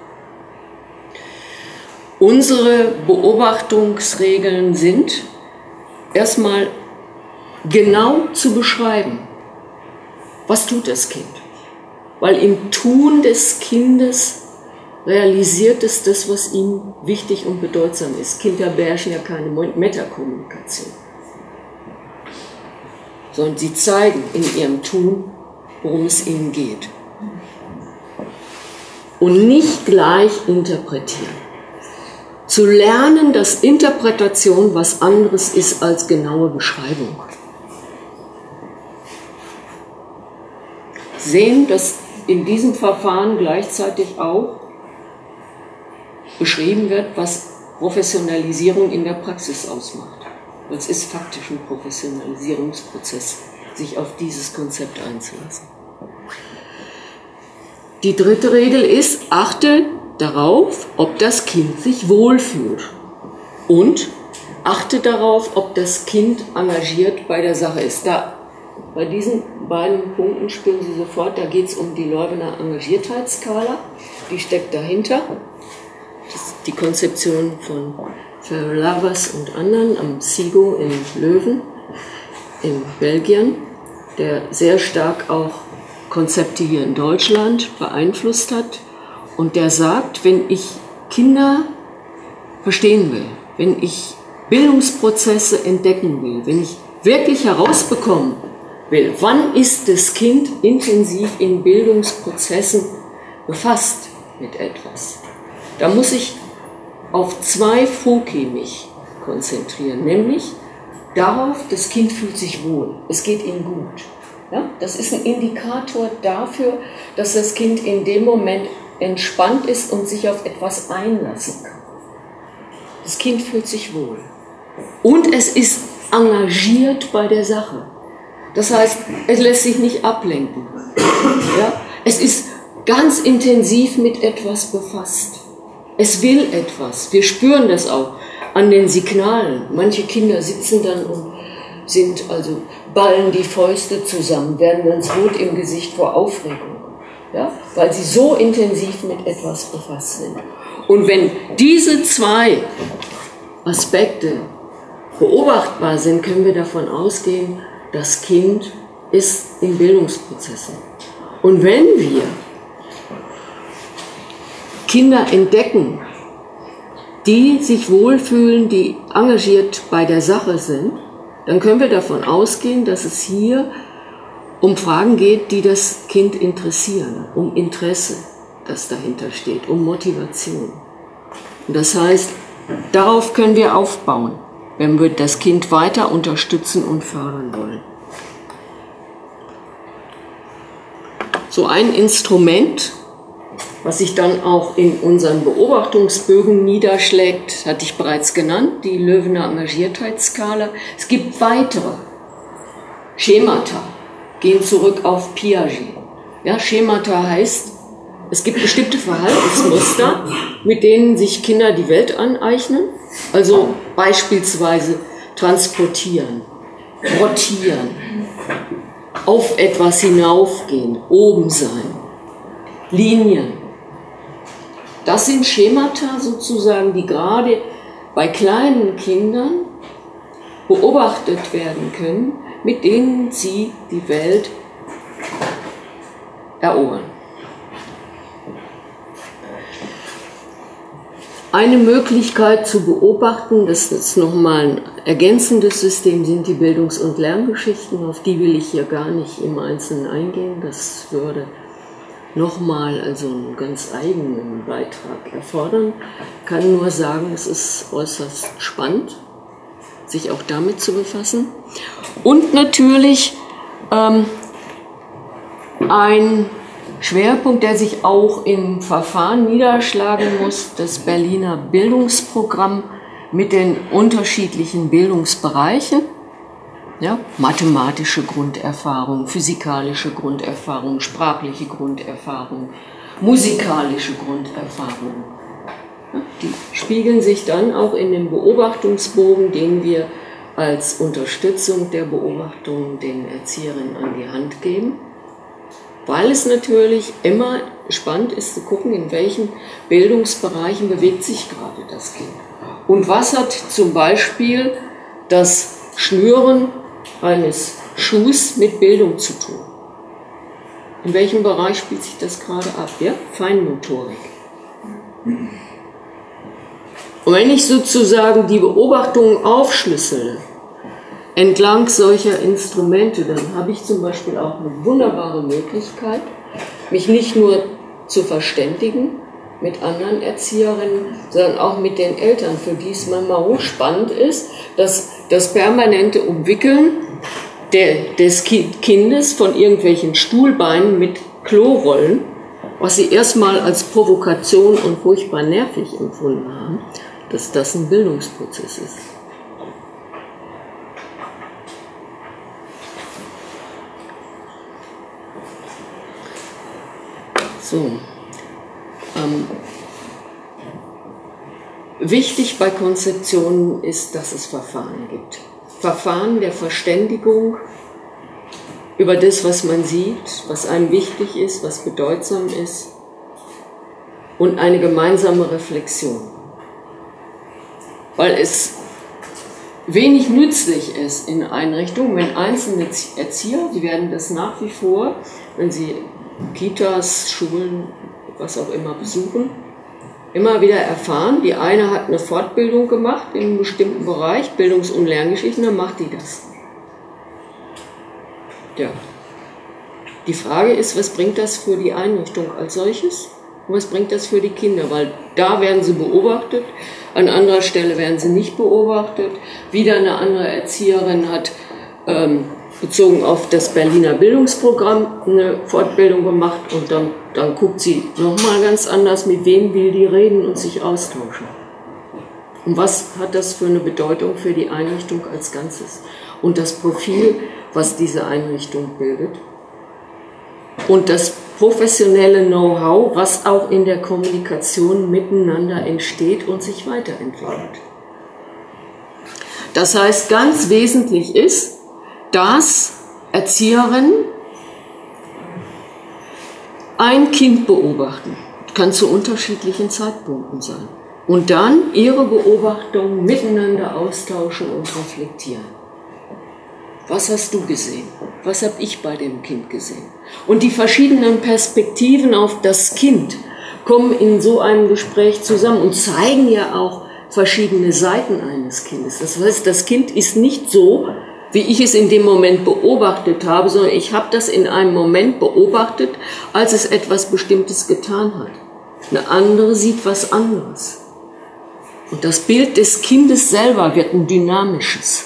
C: Unsere Beobachtungsregeln sind erstmal genau zu beschreiben, was tut das Kind. Weil im Tun des Kindes realisiert es das, was ihm wichtig und bedeutsam ist. Kinder beherrschen ja keine Metakommunikation, sondern sie zeigen in ihrem Tun, worum es ihnen geht. Und nicht gleich interpretieren. Zu lernen, dass Interpretation was anderes ist als genaue Beschreibung. Sehen, dass in diesem Verfahren gleichzeitig auch beschrieben wird, was Professionalisierung in der Praxis ausmacht. Es ist faktisch ein Professionalisierungsprozess, sich auf dieses Konzept einzulassen. Die dritte Regel ist, achte darauf, ob das Kind sich wohlfühlt. Und achte darauf, ob das Kind engagiert bei der Sache ist. Bei diesen beiden Punkten spüren Sie sofort, da geht es um die Leuwener Engagiertheitsskala. Die steckt dahinter. Das ist die Konzeption von Ferrer-Lavers und anderen am SIGO in Leuven in Belgien, der sehr stark auch Konzepte hier in Deutschland beeinflusst hat und der sagt, wenn ich Kinder verstehen will, wenn ich Bildungsprozesse entdecken will, wenn ich wirklich herausbekommen will, wann ist das Kind intensiv in Bildungsprozessen befasst mit etwas, da muss ich auf zwei Foki mich konzentrieren, nämlich darauf, das Kind fühlt sich wohl, es geht ihm gut. Ja, das ist ein Indikator dafür, dass das Kind in dem Moment entspannt ist und sich auf etwas einlassen kann. Das Kind fühlt sich wohl. Und es ist engagiert bei der Sache. Das heißt, es lässt sich nicht ablenken. Ja, es ist ganz intensiv mit etwas befasst. Es will etwas. Wir spüren das auch an den Signalen. Manche Kinder sitzen dann und ballen die Fäuste zusammen, werden ganz rot im Gesicht vor Aufregung, ja? Weil sie so intensiv mit etwas befasst sind. Und wenn diese zwei Aspekte beobachtbar sind, können wir davon ausgehen, das Kind ist in Bildungsprozessen. Und wenn wir Kinder entdecken, die sich wohlfühlen, die engagiert bei der Sache sind, dann können wir davon ausgehen, dass es hier um Fragen geht, die das Kind interessieren, um Interesse, das dahinter steht, um Motivation. Und das heißt, darauf können wir aufbauen, wenn wir das Kind weiter unterstützen und fördern wollen. So ein Instrument, was sich dann auch in unseren Beobachtungsbögen niederschlägt, hatte ich bereits genannt, die Leuvener Engagiertheitsskala. Es gibt weitere Schemata, gehen zurück auf Piaget. Ja, Schemata heißt, es gibt bestimmte Verhaltensmuster, mit denen sich Kinder die Welt aneignen. Also beispielsweise transportieren, rotieren, auf etwas hinaufgehen, oben sein, Linien. Das sind Schemata sozusagen, die gerade bei kleinen Kindern beobachtet werden können, mit denen sie die Welt erobern. Eine Möglichkeit zu beobachten, das ist nochmal ein ergänzendes System, sind die Bildungs- und Lerngeschichten. Auf die will ich hier gar nicht im Einzelnen eingehen. Das würde nochmal also einen ganz eigenen Beitrag erfordern. Ich kann nur sagen, es ist äußerst spannend, sich auch damit zu befassen. Und natürlich ein Schwerpunkt, der sich auch im Verfahren niederschlagen muss, das Berliner Bildungsprogramm mit den unterschiedlichen Bildungsbereichen. Ja, mathematische Grunderfahrung, physikalische Grunderfahrung, sprachliche Grunderfahrung, musikalische Grunderfahrung. Ja, die spiegeln sich dann auch in dem Beobachtungsbogen, den wir als Unterstützung der Beobachtung den Erzieherinnen an die Hand geben. Weil es natürlich immer spannend ist zu gucken, in welchen Bildungsbereichen bewegt sich gerade das Kind. Und was hat zum Beispiel das Schnüren eines Schuhs mit Bildung zu tun? In welchem Bereich spielt sich das gerade ab? Ja? Feinmotorik. Und wenn ich sozusagen die Beobachtungen aufschlüssele, entlang solcher Instrumente, dann habe ich zum Beispiel auch eine wunderbare Möglichkeit, mich nicht nur zu verständigen mit anderen Erzieherinnen, sondern auch mit den Eltern, für die es manchmal hochspannend ist, dass das permanente Umwickeln des Kindes von irgendwelchen Stuhlbeinen mit Klorollen, was sie erstmal als Provokation und furchtbar nervig empfunden haben, dass das ein Bildungsprozess ist. So. Wichtig bei Konzeptionen ist, dass es Verfahren gibt. Verfahren der Verständigung über das, was man sieht, was einem wichtig ist, was bedeutsam ist, und eine gemeinsame Reflexion. Weil es wenig nützlich ist in Einrichtungen, wenn einzelne Erzieher, die werden das nach wie vor, wenn sie Kitas, Schulen, was auch immer besuchen, immer wieder erfahren, die eine hat eine Fortbildung gemacht in einem bestimmten Bereich, Bildungs- und Lerngeschichten, dann macht die das. Ja. Die Frage ist, was bringt das für die Einrichtung als solches und was bringt das für die Kinder? Weil da werden sie beobachtet, an anderer Stelle werden sie nicht beobachtet. Wieder eine andere Erzieherin hat bezogen auf das Berliner Bildungsprogramm eine Fortbildung gemacht und dann guckt sie nochmal ganz anders, mit wem will die reden und sich austauschen. Und was hat das für eine Bedeutung für die Einrichtung als Ganzes? Und das Profil, was diese Einrichtung bildet. Und das professionelle Know-how, was auch in der Kommunikation miteinander entsteht und sich weiterentwickelt. Das heißt, ganz wesentlich ist, dass Erzieherinnen ein Kind beobachten. Kann zu unterschiedlichen Zeitpunkten sein. Und dann ihre Beobachtungen miteinander austauschen und reflektieren. Was hast du gesehen? Was habe ich bei dem Kind gesehen? Und die verschiedenen Perspektiven auf das Kind kommen in so einem Gespräch zusammen und zeigen ja auch verschiedene Seiten eines Kindes. Das heißt, das Kind ist nicht so, wie ich es in dem Moment beobachtet habe, sondern ich habe das in einem Moment beobachtet, als es etwas Bestimmtes getan hat. Eine andere sieht was anderes. Und das Bild des Kindes selber wird ein dynamisches.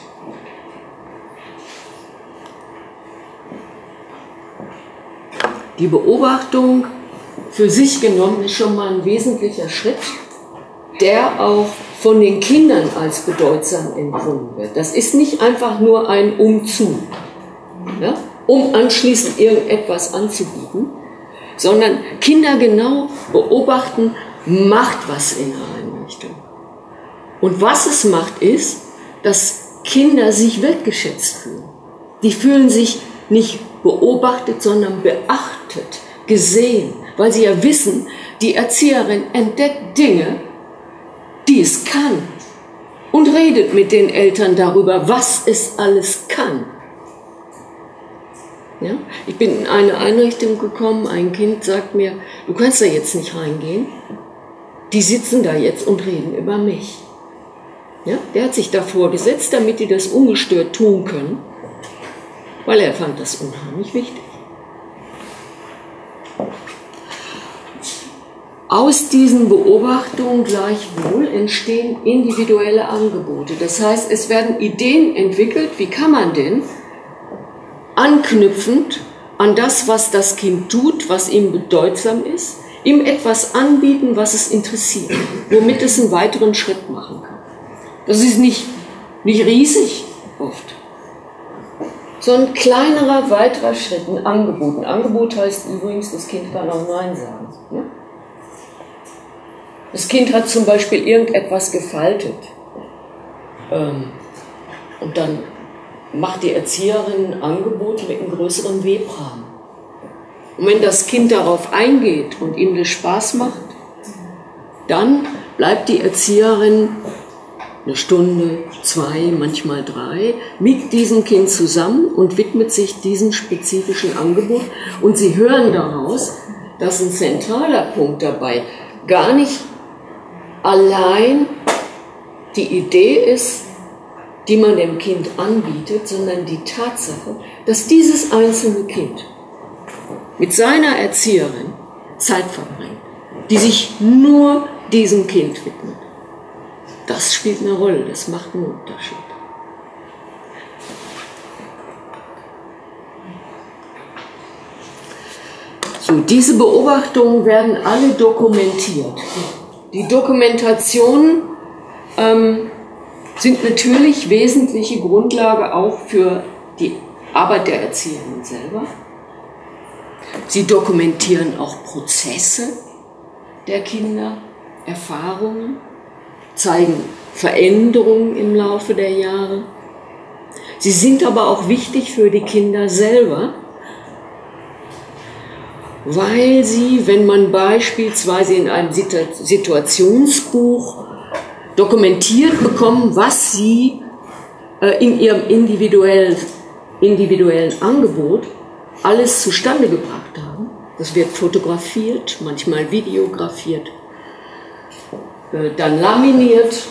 C: Die Beobachtung für sich genommen ist schon mal ein wesentlicher Schritt, der auch von den Kindern als bedeutsam empfunden wird. Das ist nicht einfach nur ein Umzu, ja, um anschließend irgendetwas anzubieten, sondern Kinder genau beobachten, macht was in der Einrichtung. Und was es macht, ist, dass Kinder sich wertgeschätzt fühlen. Die fühlen sich nicht beobachtet, sondern beachtet, gesehen, weil sie ja wissen, die Erzieherin entdeckt Dinge, die es kann und redet mit den Eltern darüber, was es alles kann. Ja? Ich bin in eine Einrichtung gekommen, ein Kind sagt mir, du kannst da jetzt nicht reingehen, die sitzen da jetzt und reden über mich. Ja? Der hat sich davor gesetzt, damit die das ungestört tun können, weil er fand das unheimlich wichtig. Aus diesen Beobachtungen gleichwohl entstehen individuelle Angebote. Das heißt, es werden Ideen entwickelt, wie kann man denn anknüpfend an das, was das Kind tut, was ihm bedeutsam ist, ihm etwas anbieten, was es interessiert, womit es einen weiteren Schritt machen kann. Das ist nicht riesig oft, sondern ein kleinerer, weiterer Schritt, ein Angebot. Ein Angebot heißt übrigens, das Kind kann auch Nein sagen. Ja? Das Kind hat zum Beispiel irgendetwas gefaltet und dann macht die Erzieherin ein Angebot mit einem größeren Webrahmen. Und wenn das Kind darauf eingeht und ihm das Spaß macht, dann bleibt die Erzieherin eine Stunde, 2, manchmal 3 mit diesem Kind zusammen und widmet sich diesem spezifischen Angebot. Und Sie hören daraus, dass ein zentraler Punkt dabei gar nicht allein die Idee ist, die man dem Kind anbietet, sondern die Tatsache, dass dieses einzelne Kind mit seiner Erzieherin Zeit verbringt, die sich nur diesem Kind widmet. Das spielt eine Rolle, das macht einen Unterschied. So, diese Beobachtungen werden alle dokumentiert. Die Dokumentation sind natürlich wesentliche Grundlage auch für die Arbeit der Erzieherinnen selber. Sie dokumentieren auch Prozesse der Kinder, Erfahrungen, zeigen Veränderungen im Laufe der Jahre. Sie sind aber auch wichtig für die Kinder selber, weil sie, wenn man beispielsweise in einem Situationsbuch dokumentiert bekommen, was sie in ihrem individuellen Angebot alles zustande gebracht haben. Das wird fotografiert, manchmal videografiert, dann laminiert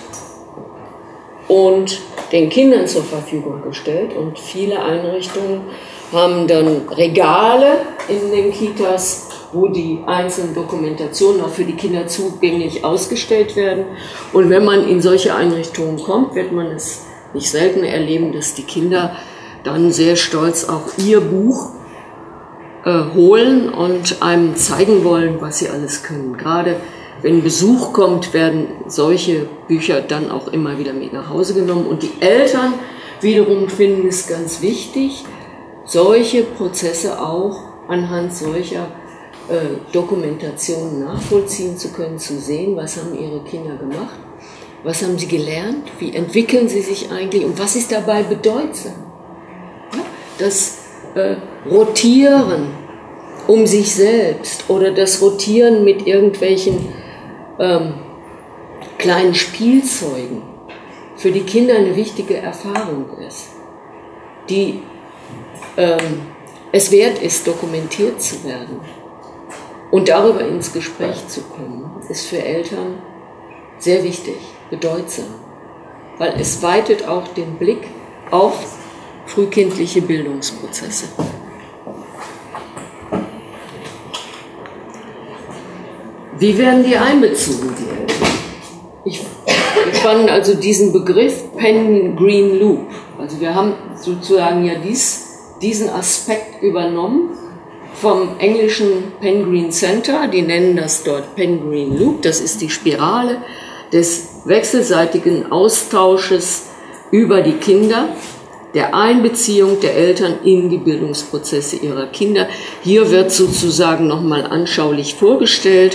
C: und den Kindern zur Verfügung gestellt. Und viele Einrichtungen haben dann Regale in den Kitas, wo die einzelnen Dokumentationen auch für die Kinder zugänglich ausgestellt werden. Und wenn man in solche Einrichtungen kommt, wird man es nicht selten erleben, dass die Kinder dann sehr stolz auch ihr Buch holen und einem zeigen wollen, was sie alles können. Gerade wenn Besuch kommt, werden solche Bücher dann auch immer wieder mit nach Hause genommen. Und die Eltern wiederum finden es ganz wichtig, solche Prozesse auch anhand solcher Dokumentationen nachvollziehen zu können, zu sehen, was haben ihre Kinder gemacht, was haben sie gelernt, wie entwickeln sie sich eigentlich und was ist dabei bedeutsam. Ja, das Rotieren um sich selbst oder das Rotieren mit irgendwelchen kleinen Spielzeugen für die Kinder eine wichtige Erfahrung ist, die es wert ist, dokumentiert zu werden. Und darüber ins Gespräch zu kommen, ist für Eltern sehr wichtig, bedeutsam, weil es weitet auch den Blick auf frühkindliche Bildungsprozesse. Wie werden die einbezogen, die Eltern? Ich fand also diesen Begriff Pen Green Loop, also wir haben sozusagen ja diesen Aspekt übernommen vom englischen Pen Green Center, die nennen das dort Pen Green Loop, das ist die Spirale des wechselseitigen Austausches über die Kinder, der Einbeziehung der Eltern in die Bildungsprozesse ihrer Kinder. Hier wird sozusagen nochmal anschaulich vorgestellt,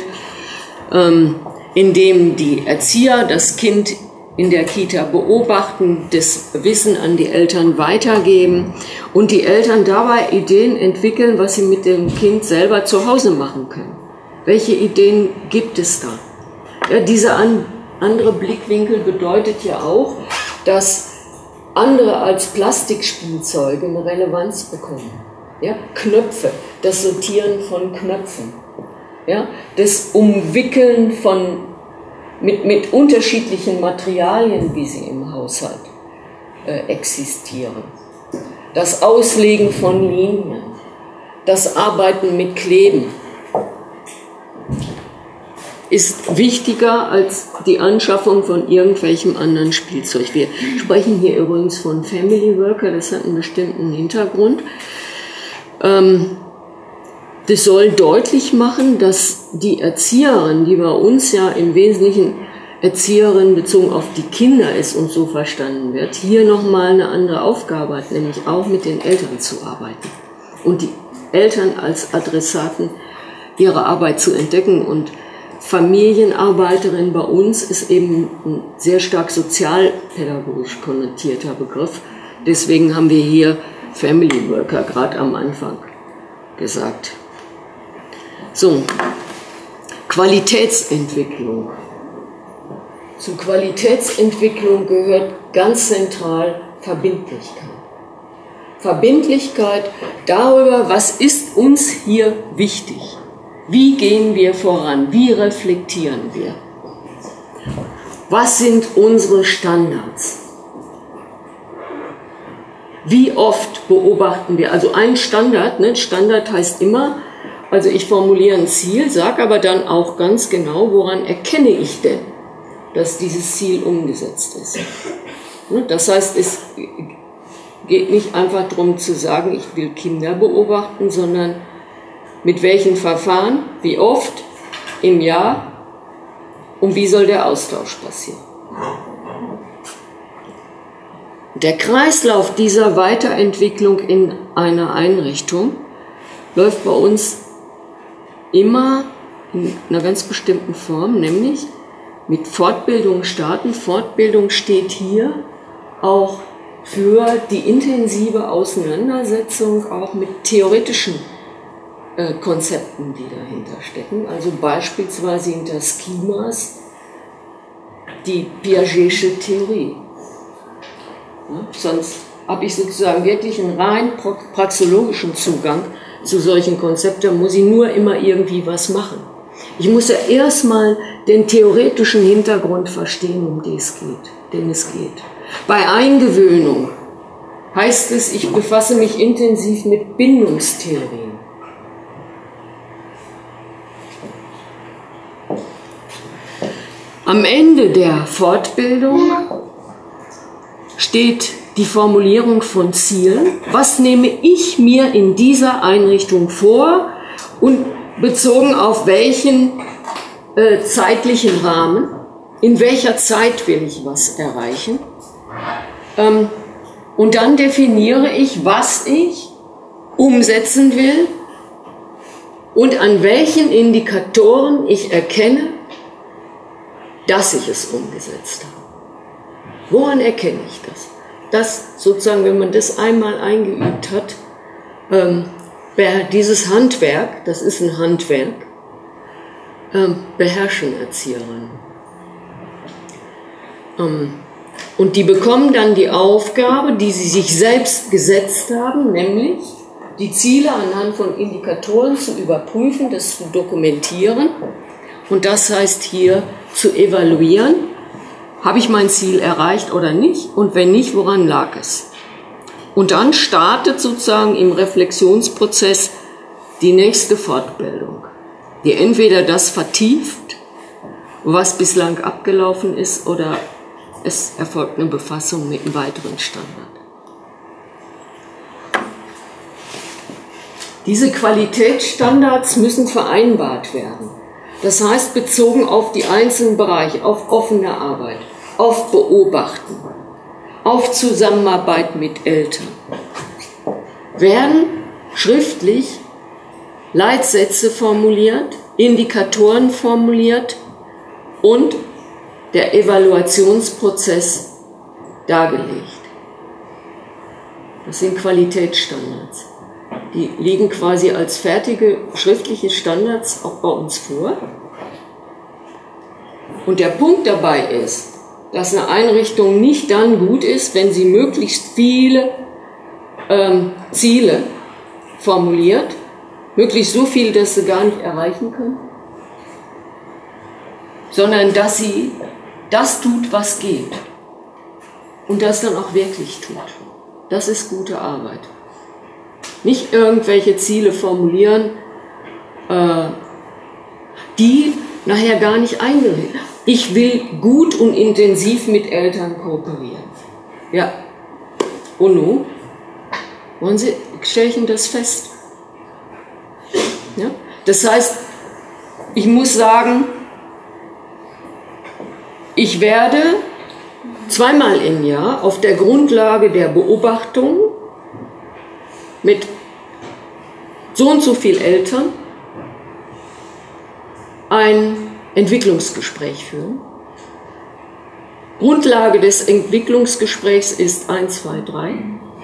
C: indem die Erzieher das Kind in der Kita beobachten, das Wissen an die Eltern weitergeben und die Eltern dabei Ideen entwickeln, was sie mit dem Kind selber zu Hause machen können. Welche Ideen gibt es da? Ja, dieser andere Blickwinkel bedeutet ja auch, dass andere als Plastikspielzeuge eine Relevanz bekommen. Ja, Knöpfe, das Sortieren von Knöpfen, ja, das Umwickeln mit unterschiedlichen Materialien, wie sie im Haushalt existieren. Das Auslegen von Linien, das Arbeiten mit Kleben ist wichtiger als die Anschaffung von irgendwelchem anderen Spielzeug. Wir sprechen hier übrigens von Family Worker, das hat einen bestimmten Hintergrund. Das soll deutlich machen, dass die Erzieherin, die bei uns ja im Wesentlichen Erzieherin bezogen auf die Kinder ist und so verstanden wird, hier nochmal eine andere Aufgabe hat, nämlich auch mit den Eltern zu arbeiten und die Eltern als Adressaten ihre Arbeit zu entdecken. Und Familienarbeiterin bei uns ist eben ein sehr stark sozialpädagogisch konnotierter Begriff. Deswegen haben wir hier Family Worker gerade am Anfang gesagt. So, Qualitätsentwicklung. Zu Qualitätsentwicklung gehört ganz zentral Verbindlichkeit. Verbindlichkeit darüber, was ist uns hier wichtig? Wie gehen wir voran? Wie reflektieren wir? Was sind unsere Standards? Wie oft beobachten wir? Also ein Standard, ne? Standard heißt immer, also ich formuliere ein Ziel, sage aber dann auch ganz genau, woran erkenne ich denn, dass dieses Ziel umgesetzt ist. Das heißt, es geht nicht einfach darum zu sagen, ich will Kinder beobachten, sondern mit welchen Verfahren, wie oft im Jahr und wie soll der Austausch passieren. Der Kreislauf dieser Weiterentwicklung in einer Einrichtung läuft bei uns immer in einer ganz bestimmten Form, nämlich mit Fortbildung starten. Fortbildung steht hier auch für die intensive Auseinandersetzung auch mit theoretischen Konzepten, die dahinter stecken. Also beispielsweise hinter Schemas die Piagetische Theorie. Ja, sonst habe ich sozusagen wirklich einen rein praxeologischen Zugang zu solchen Konzepten, da muss ich nur immer irgendwie was machen. Ich muss ja erstmal den theoretischen Hintergrund verstehen, um den es geht. Bei Eingewöhnung heißt es, ich befasse mich intensiv mit Bindungstheorien. Am Ende der Fortbildung steht die Formulierung von Zielen. Was nehme ich mir in dieser Einrichtung vor und bezogen auf welchen zeitlichen Rahmen, in welcher Zeit will ich was erreichen? Und dann definiere ich, was ich umsetzen will und an welchen Indikatoren ich erkenne, dass ich es umgesetzt habe. Woran erkenne ich das? Das sozusagen, wenn man das einmal eingeübt hat, dieses Handwerk, das ist ein Handwerk, beherrschen Erzieherinnen. Und die bekommen dann die Aufgabe, die sie sich selbst gesetzt haben, nämlich die Ziele anhand von Indikatoren zu überprüfen, das zu dokumentieren. Und das heißt hier zu evaluieren, habe ich mein Ziel erreicht oder nicht? Und wenn nicht, woran lag es? Und dann startet sozusagen im Reflexionsprozess die nächste Fortbildung, die entweder das vertieft, was bislang abgelaufen ist, oder es erfolgt eine Befassung mit einem weiteren Standard. Diese Qualitätsstandards müssen vereinbart werden. Das heißt, bezogen auf die einzelnen Bereiche, auf offene Arbeit, auf Beobachten, auf Zusammenarbeit mit Eltern, werden schriftlich Leitsätze formuliert, Indikatoren formuliert und der Evaluationsprozess dargelegt. Das sind Qualitätsstandards. Die liegen quasi als fertige schriftliche Standards auch bei uns vor. Und der Punkt dabei ist, dass eine Einrichtung nicht dann gut ist, wenn sie möglichst viele Ziele formuliert, möglichst so viel, dass sie gar nicht erreichen können, sondern dass sie das tut, was geht und das dann auch wirklich tut. Das ist gute Arbeit. Nicht irgendwelche Ziele formulieren, die nachher gar nicht eingerichtet werden. Ich will gut und intensiv mit Eltern kooperieren. Ja. Und nun? Wollen Sie, stelle ich Ihnen das fest? Ja? Das heißt, ich muss sagen, ich werde zweimal im Jahr auf der Grundlage der Beobachtung mit so und so viel Eltern ein Entwicklungsgespräch führen. Grundlage des Entwicklungsgesprächs ist 1, 2, 3.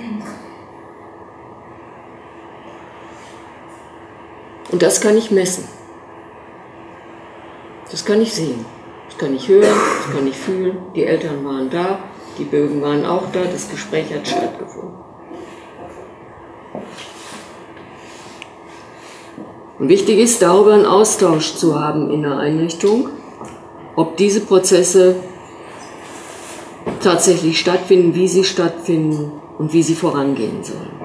C: Und das kann ich messen. Das kann ich sehen. Das kann ich hören, das kann ich fühlen. Die Eltern waren da, die Bögen waren auch da, das Gespräch hat stattgefunden. Und wichtig ist, darüber einen Austausch zu haben in der Einrichtung, ob diese Prozesse tatsächlich stattfinden, wie sie stattfinden und wie sie vorangehen sollen.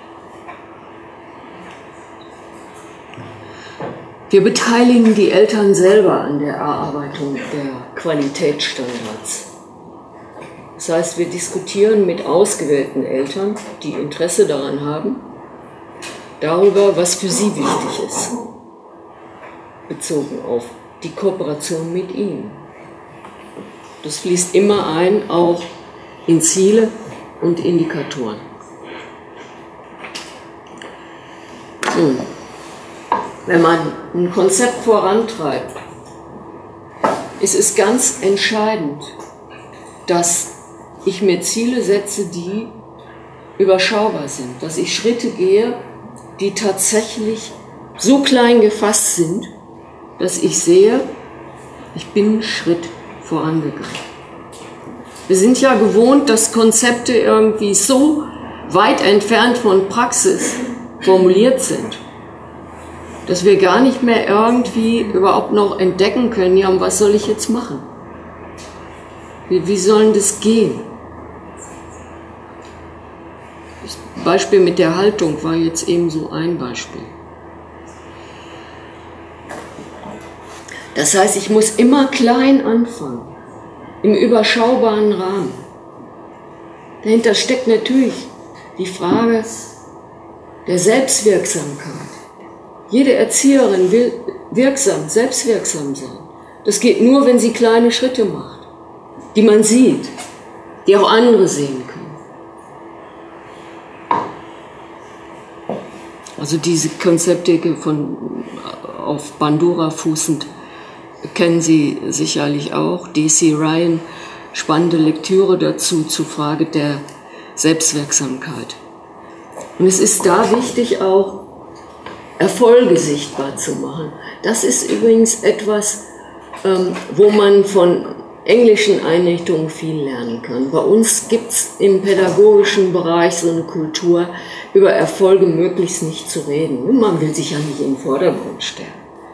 C: Wir beteiligen die Eltern selber an der Erarbeitung der Qualitätsstandards. Das heißt, wir diskutieren mit ausgewählten Eltern, die Interesse daran haben, darüber, was für sie wichtig ist, bezogen auf die Kooperation mit ihnen. Das fließt immer ein, auch in Ziele, und Indikatoren. So. Wenn man ein Konzept vorantreibt, ist es ganz entscheidend, dass ich mir Ziele setze, die überschaubar sind, dass ich Schritte gehe, die tatsächlich so klein gefasst sind, dass ich sehe, ich bin einen Schritt vorangegangen. Wir sind ja gewohnt, dass Konzepte irgendwie so weit entfernt von Praxis formuliert sind, dass wir gar nicht mehr irgendwie überhaupt noch entdecken können, ja, und was soll ich jetzt machen? Wie soll das gehen? Das Beispiel mit der Haltung war jetzt eben so ein Beispiel. Das heißt, ich muss immer klein anfangen, im überschaubaren Rahmen. Dahinter steckt natürlich die Frage der Selbstwirksamkeit. Jede Erzieherin will selbstwirksam sein. Das geht nur, wenn sie kleine Schritte macht, die man sieht, die auch andere sehen können. Also diese Konzepte auf Bandura fußend kennen Sie sicherlich auch. D.C. Ryan, spannende Lektüre dazu zur Frage der Selbstwirksamkeit. Und es ist da wichtig, auch Erfolge sichtbar zu machen. Das ist übrigens etwas, wo man von englischen Einrichtungen viel lernen kann. Bei uns gibt es im pädagogischen Bereich so eine Kultur, über Erfolge möglichst nicht zu reden. Man will sich ja nicht in den Vordergrund stellen.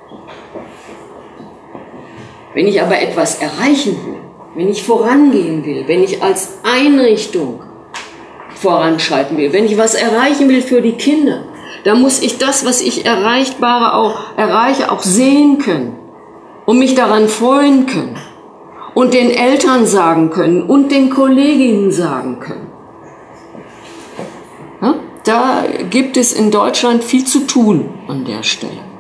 C: Wenn ich aber etwas erreichen will, wenn ich vorangehen will, wenn ich als Einrichtung voranschreiten will, wenn ich was erreichen will für die Kinder, dann muss ich das, was ich erreiche, auch sehen können und mich daran freuen können und den Eltern sagen können und den Kolleginnen sagen können. Ja, da gibt es in Deutschland viel zu tun an der Stelle.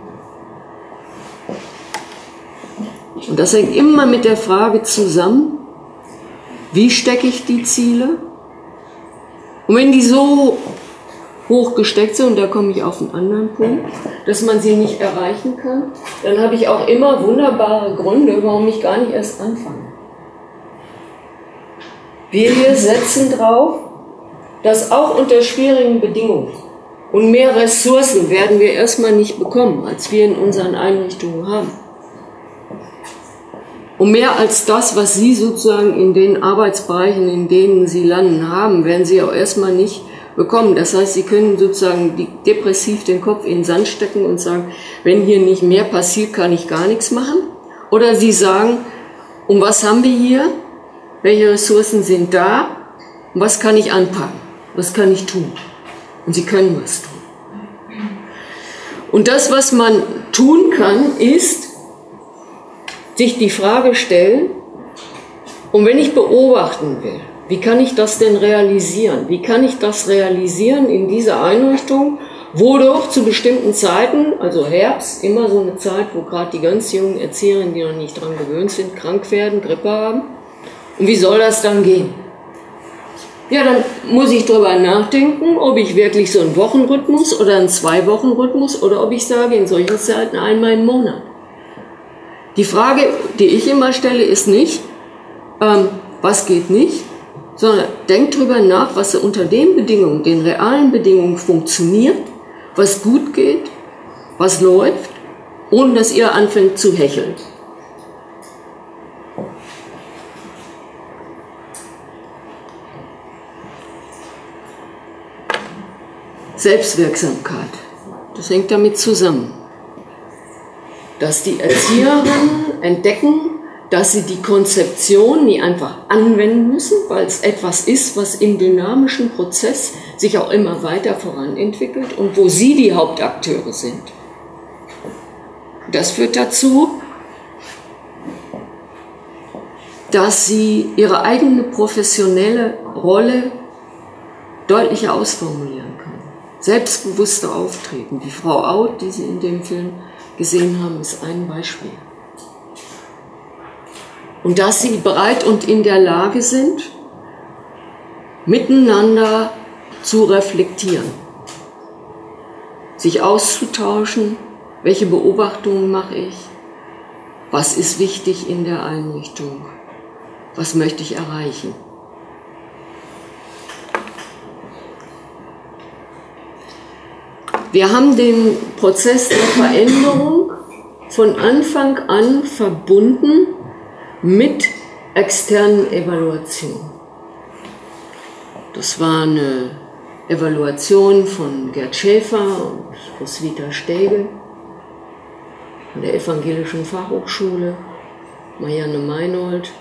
C: Und das hängt immer mit der Frage zusammen, wie stecke ich die Ziele? Und wenn die so hoch gesteckt sind, und da komme ich auf einen anderen Punkt, dass man sie nicht erreichen kann, dann habe ich auch immer wunderbare Gründe, warum ich gar nicht erst anfange. Wir hier setzen drauf, dass auch unter schwierigen Bedingungen und mehr Ressourcen werden wir erstmal nicht bekommen, als wir in unseren Einrichtungen haben. Und mehr als das, was Sie sozusagen in den Arbeitsbereichen, in denen Sie landen haben, werden Sie auch erstmal nicht bekommen. Das heißt, Sie können sozusagen depressiv den Kopf in den Sand stecken und sagen, wenn hier nicht mehr passiert, kann ich gar nichts machen. Oder Sie sagen, und was haben wir hier? Welche Ressourcen sind da? Und was kann ich anpacken? Was kann ich tun? Und Sie können was tun. Und das, was man tun kann, ist, sich die Frage stellen, und wenn ich beobachten will, wie kann ich das denn realisieren? Wie kann ich das realisieren in dieser Einrichtung, wo doch zu bestimmten Zeiten, also Herbst, immer so eine Zeit, wo gerade die ganz jungen Erzieherinnen, die noch nicht dran gewöhnt sind, krank werden, Grippe haben. Und wie soll das dann gehen? Ja, dann muss ich darüber nachdenken, ob ich wirklich so einen Wochenrhythmus oder einen 2-Wochen-Rhythmus oder ob ich sage, in solchen Zeiten einmal im Monat. Die Frage, die ich immer stelle, ist nicht, was geht nicht, sondern denkt darüber nach, was unter den Bedingungen, den realen Bedingungen funktioniert, was gut geht, was läuft, ohne dass ihr anfängt zu hecheln. Selbstwirksamkeit, das hängt damit zusammen, dass die Erzieherinnen entdecken, dass sie die Konzeption nie einfach anwenden müssen, weil es etwas ist, was im dynamischen Prozess sich auch immer weiter voranentwickelt und wo sie die Hauptakteure sind. Das führt dazu, dass sie ihre eigene professionelle Rolle deutlicher ausformulieren können. Selbstbewusster auftreten. Die Frau Out, die Sie in dem Film gesehen haben, ist ein Beispiel. Und dass sie bereit und in der Lage sind, miteinander zu reflektieren, sich auszutauschen, welche Beobachtungen mache ich, was ist wichtig in der Einrichtung, was möchte ich erreichen. Wir haben den Prozess der Veränderung von Anfang an verbunden mit externen Evaluationen. Das war eine Evaluation von Gerd Schäfer und Roswitha Stägel von der Evangelischen Fachhochschule, Marianne Meinold.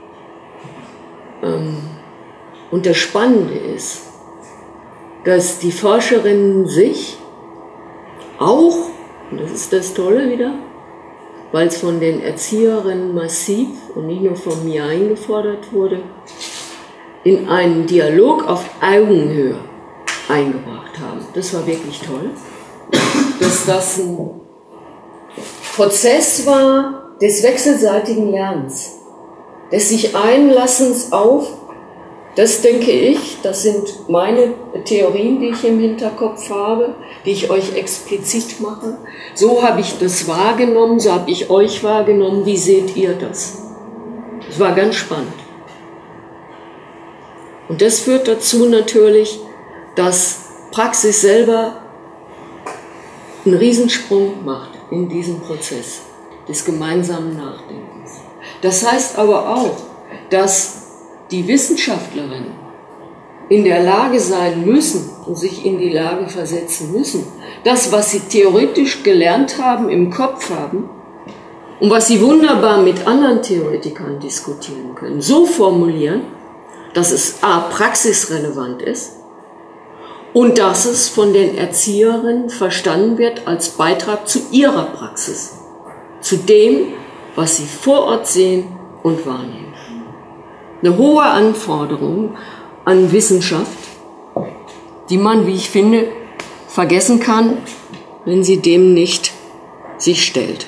C: Und das Spannende ist, dass die Forscherinnen sich auch, und das ist das Tolle wieder, weil es von den Erzieherinnen massiv und nicht nur von mir eingefordert wurde, in einen Dialog auf Augenhöhe eingebracht haben. Das war wirklich toll, dass das ein Prozess war des wechselseitigen Lernens, des sich Einlassens auf, das denke ich, das sind meine Theorien, die ich im Hinterkopf habe, die ich euch explizit mache. So habe ich das wahrgenommen, so habe ich euch wahrgenommen. Wie seht ihr das? Das war ganz spannend. Und das führt dazu natürlich, dass Praxis selber einen Riesensprung macht in diesem Prozess des gemeinsamen Nachdenkens. Das heißt aber auch, dass die Wissenschaftlerinnen in der Lage sein müssen und sich in die Lage versetzen müssen, das, was sie theoretisch gelernt haben, im Kopf haben und was sie wunderbar mit anderen Theoretikern diskutieren können, so formulieren, dass es a. praxisrelevant ist und dass es von den Erzieherinnen verstanden wird als Beitrag zu ihrer Praxis, zu dem, was sie vor Ort sehen und wahrnehmen. Eine hohe Anforderung an Wissenschaft, die man, wie ich finde, vergessen kann, wenn sie dem nicht sich stellt.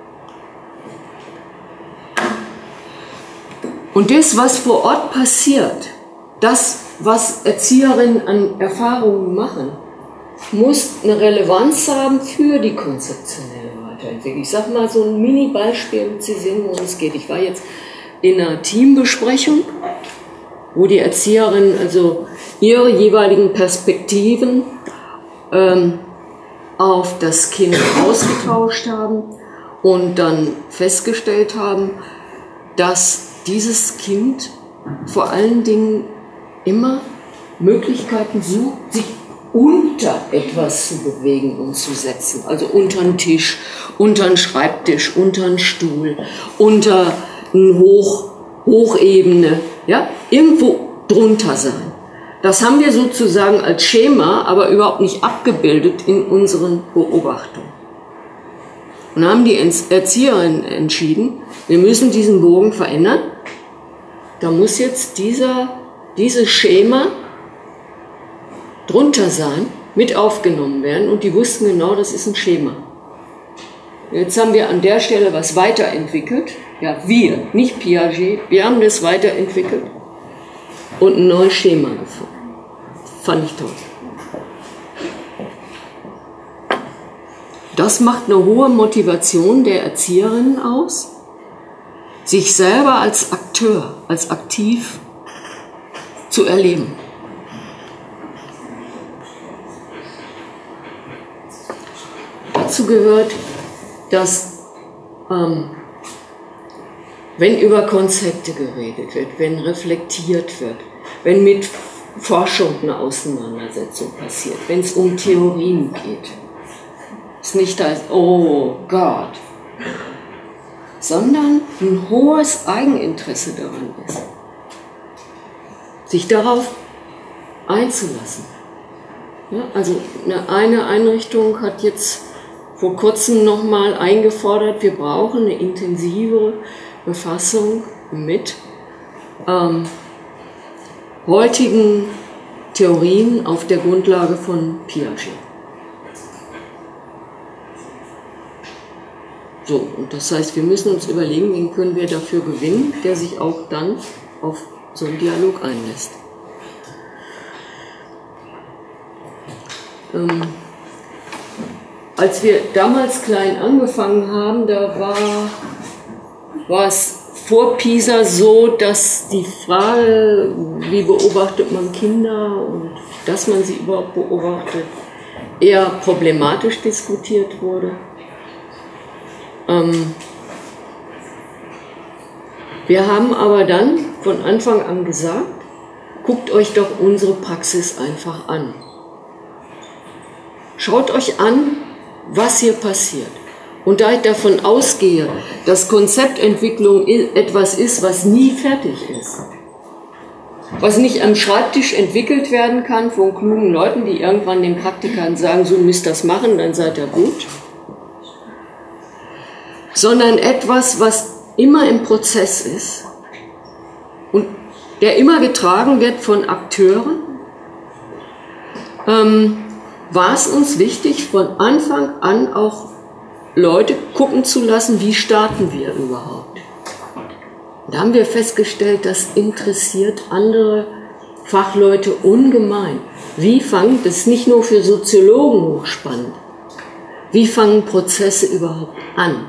C: Und das, was vor Ort passiert, das, was Erzieherinnen an Erfahrungen machen, muss eine Relevanz haben für die konzeptionelle Weiterentwicklung. Ich sage mal so ein Mini-Beispiel, damit Sie sehen, worum es geht. Ich war jetzt in einer Teambesprechung, wo die Erzieherinnen also ihre jeweiligen Perspektiven auf das Kind ausgetauscht haben und dann festgestellt haben, dass dieses Kind vor allen Dingen immer Möglichkeiten sucht, sich unter etwas zu bewegen und zu setzen. Also unter einen Tisch, unter einen Schreibtisch, unter einen Stuhl, unter eine Hochebene, ja, irgendwo drunter sein. Das haben wir sozusagen als Schema, aber überhaupt nicht abgebildet in unseren Beobachtungen. Und haben die Erzieherinnen entschieden, wir müssen diesen Bogen verändern. Da muss jetzt dieses Schema drunter sein, mit aufgenommen werden. Und die wussten genau, das ist ein Schema. Jetzt haben wir an der Stelle was weiterentwickelt. Ja, wir, nicht Piaget. Wir haben das weiterentwickelt und ein neues Schema gefunden. Fand ich toll. Das macht eine hohe Motivation der Erzieherinnen aus, sich selber als Akteur, als aktiv zu erleben. Dazu gehört, dass wenn über Konzepte geredet wird, wenn reflektiert wird, wenn mit Forschung eine Auseinandersetzung passiert, wenn es um Theorien geht, ist nicht das, oh Gott, sondern ein hohes Eigeninteresse daran ist, sich darauf einzulassen. Ja, also eine Einrichtung hat jetzt vor kurzem nochmal eingefordert, wir brauchen eine intensivere Befassung mit heutigen Theorien auf der Grundlage von Piaget. So, und das heißt, wir müssen uns überlegen, wen können wir dafür gewinnen, der sich auch dann auf so einen Dialog einlässt. Als wir damals klein angefangen haben, da war es vor PISA so, dass die Frage, wie beobachtet man Kinder und dass man sie überhaupt beobachtet, eher problematisch diskutiert wurde. Wir haben aber dann von Anfang an gesagt, guckt euch doch unsere Praxis einfach an. Schaut euch an, was hier passiert. Und da ich davon ausgehe, dass Konzeptentwicklung etwas ist, was nie fertig ist, was nicht am Schreibtisch entwickelt werden kann von klugen Leuten, die irgendwann den Praktikern sagen, so müsst das machen, dann seid ihr gut, sondern etwas, was immer im Prozess ist und der immer getragen wird von Akteuren, war es uns wichtig, von Anfang an auch Leute gucken zu lassen, wie starten wir überhaupt. Da haben wir festgestellt, das interessiert andere Fachleute ungemein. Das ist nicht nur für Soziologen hochspannend. Wie fangen Prozesse überhaupt an?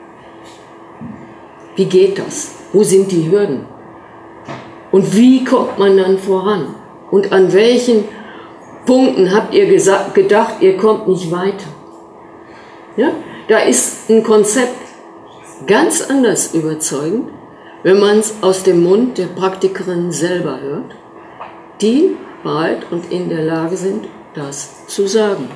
C: Wie geht das? Wo sind die Hürden? Und wie kommt man dann voran? Und an welchen Punkten habt ihr gedacht, ihr kommt nicht weiter? Ja? Da ist ein Konzept ganz anders überzeugend, wenn man es aus dem Mund der Praktikerin selber hört, die bereit und in der Lage sind, das zu sagen.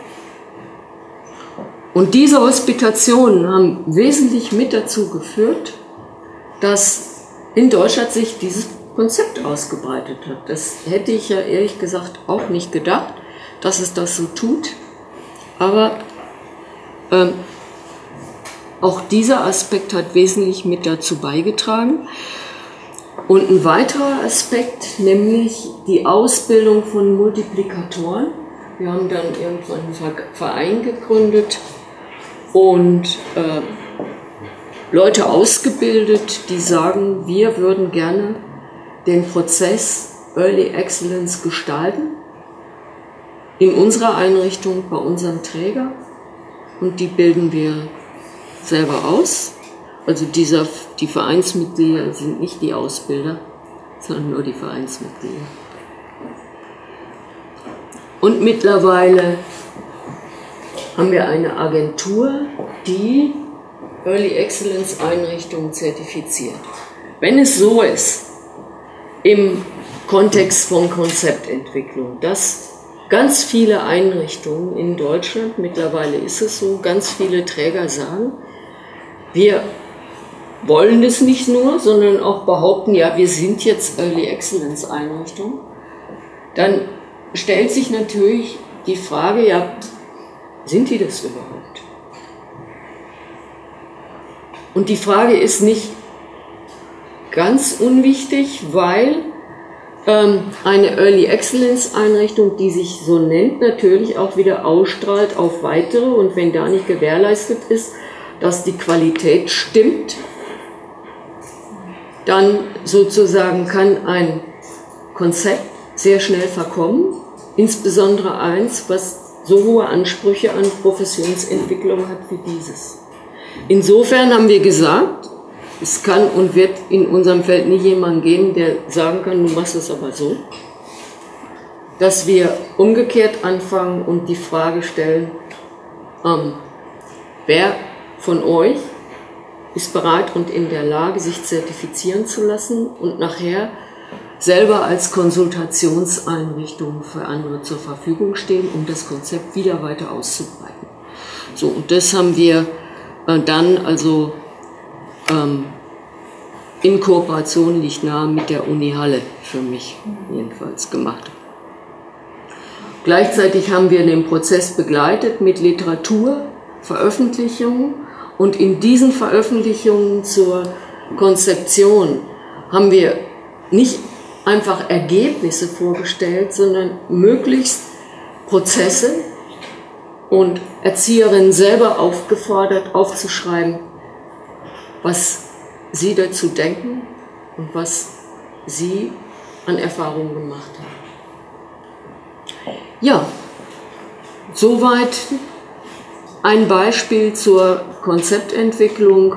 C: Und diese Hospitationen haben wesentlich mit dazu geführt, dass in Deutschland sich dieses Konzept ausgebreitet hat. Das hätte ich ja ehrlich gesagt auch nicht gedacht, dass es das so tut. Aber auch dieser Aspekt hat wesentlich mit dazu beigetragen. Und ein weiterer Aspekt, nämlich die Ausbildung von Multiplikatoren. Wir haben dann irgendwann einen Verein gegründet und Leute ausgebildet, die sagen, wir würden gerne den Prozess Early Excellence gestalten in unserer Einrichtung, bei unserem Träger. Und die bilden wir selber aus. Also die Vereinsmitglieder sind nicht die Ausbilder, sondern nur die Vereinsmitglieder. Und mittlerweile haben wir eine Agentur, die Early Excellence Einrichtungen zertifiziert. Wenn es so ist, im Kontext von Konzeptentwicklung, dass ganz viele Einrichtungen in Deutschland, mittlerweile ist es so, ganz viele Träger sagen, wir wollen das nicht nur, sondern auch behaupten, ja, wir sind jetzt Early Excellence Einrichtung, dann stellt sich natürlich die Frage, ja, sind die das überhaupt? Und die Frage ist nicht ganz unwichtig, weil eine Early Excellence Einrichtung, die sich so nennt, natürlich auch wieder ausstrahlt auf weitere, und wenn da nicht gewährleistet ist, dass die Qualität stimmt, dann sozusagen kann ein Konzept sehr schnell verkommen, insbesondere eins, was so hohe Ansprüche an Professionsentwicklung hat wie dieses. Insofern haben wir gesagt, es kann und wird in unserem Feld nicht jemanden geben, der sagen kann, du machst es aber so, dass wir umgekehrt anfangen und die Frage stellen, wer von euch ist bereit und in der Lage, sich zertifizieren zu lassen und nachher selber als Konsultationseinrichtung für andere zur Verfügung stehen, um das Konzept wieder weiter auszubreiten. So, und das haben wir dann also in Kooperation, liegt nahe, mit der Uni Halle für mich jedenfalls gemacht. Gleichzeitig haben wir den Prozess begleitet mit Literatur, Veröffentlichungen, und in diesen Veröffentlichungen zur Konzeption haben wir nicht einfach Ergebnisse vorgestellt, sondern möglichst Prozesse, und Erzieherinnen selber aufgefordert, aufzuschreiben, was sie dazu denken und was sie an Erfahrungen gemacht haben. Ja, Soweit ein Beispiel zur Konzeptentwicklung.